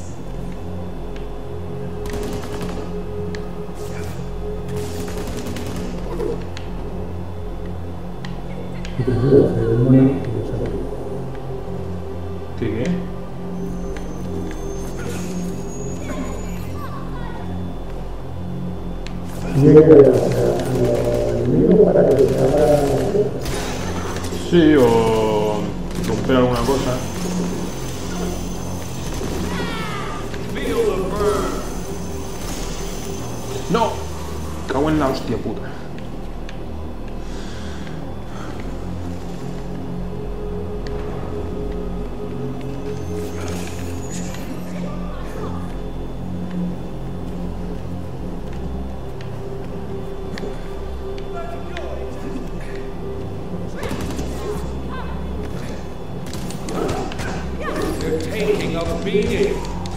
¿Qué qué? Llega al enemigo para que se haga... Sí, o romper alguna cosa. Feel the burn. ¡No! Cago en la hostia puta. They're taking a beating.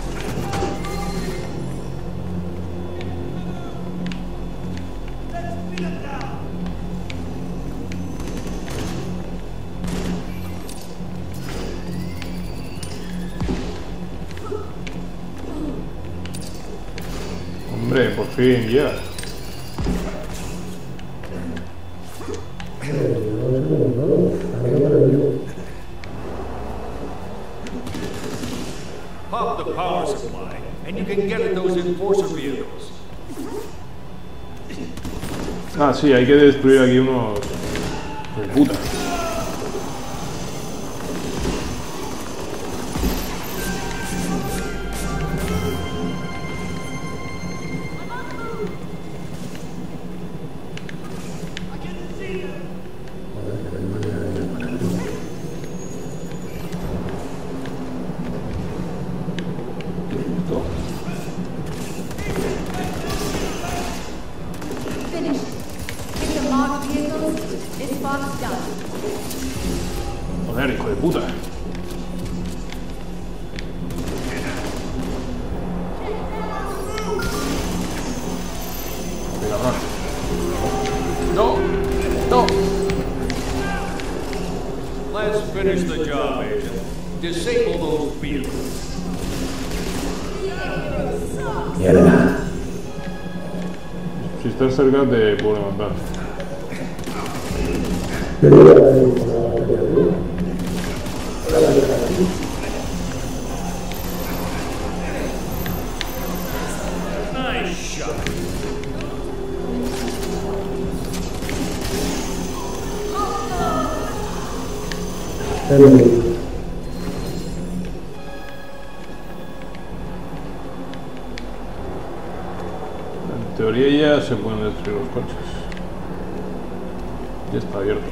Hombre, por fin, ya. Pop the power supply, and you can get at those Enforcer vehicles. Ah, sí, hay que destruir aquí unos... de puta. Finished. Get the marked vehicles. This part's done. finish the job, Agent. Disable those vehicles. Mierda. Si estás cerca te puedo levantar. Nice shot. En teoría ya se pueden destruir los coches. Ya está abierto.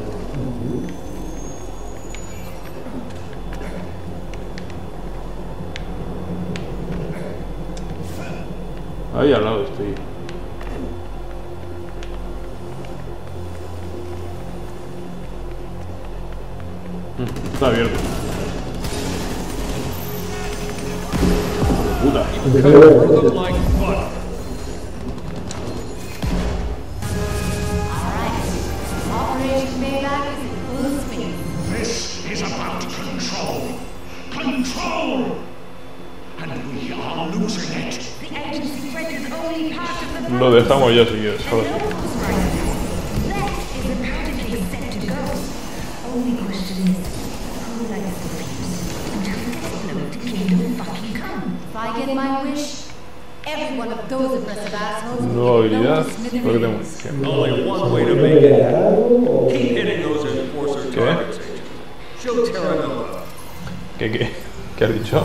Ahí al lado estoy. Mm, Está abierto. Puta. Cover them like butter. Operation Payback is in full swing. This is about control. Control! And we are losing it. The agency threat is only part of the Lo dejamos ya si quieres, ahora sí. That is apparently set to go. Only question is, who likes the fuse? And how does it know to Kingdom fucking come? If I get my wish, every one of those aggressive assholes will Nueva get habilidad. blown to Creo que smithereens. tengo Only one way to make it happen. Keep hitting those enforcer targets, Agent. Show Terranova. ¿Qué, qué? ¿Qué has dicho?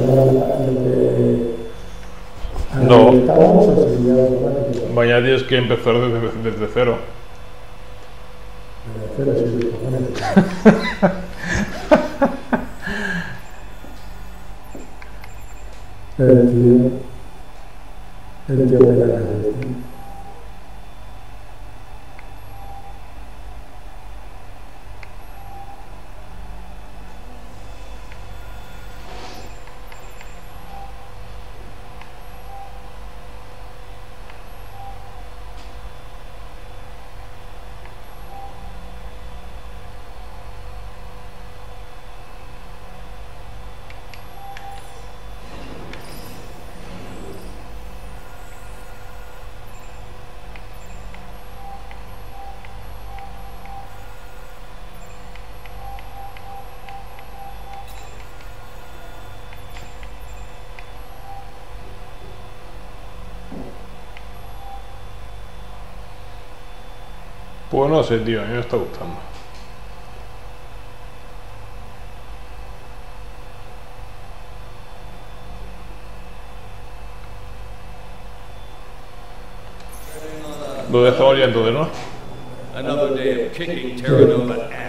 No. No. Estábamos enseñados, Mañana tienes que empezar desde, desde cero. pero sí, cojones. El tío, el tío me la calle. Pues no sé, tío, a mí me está gustando. Lo dejamos ya entonces, ¿no? Another day of kicking Terranova ass.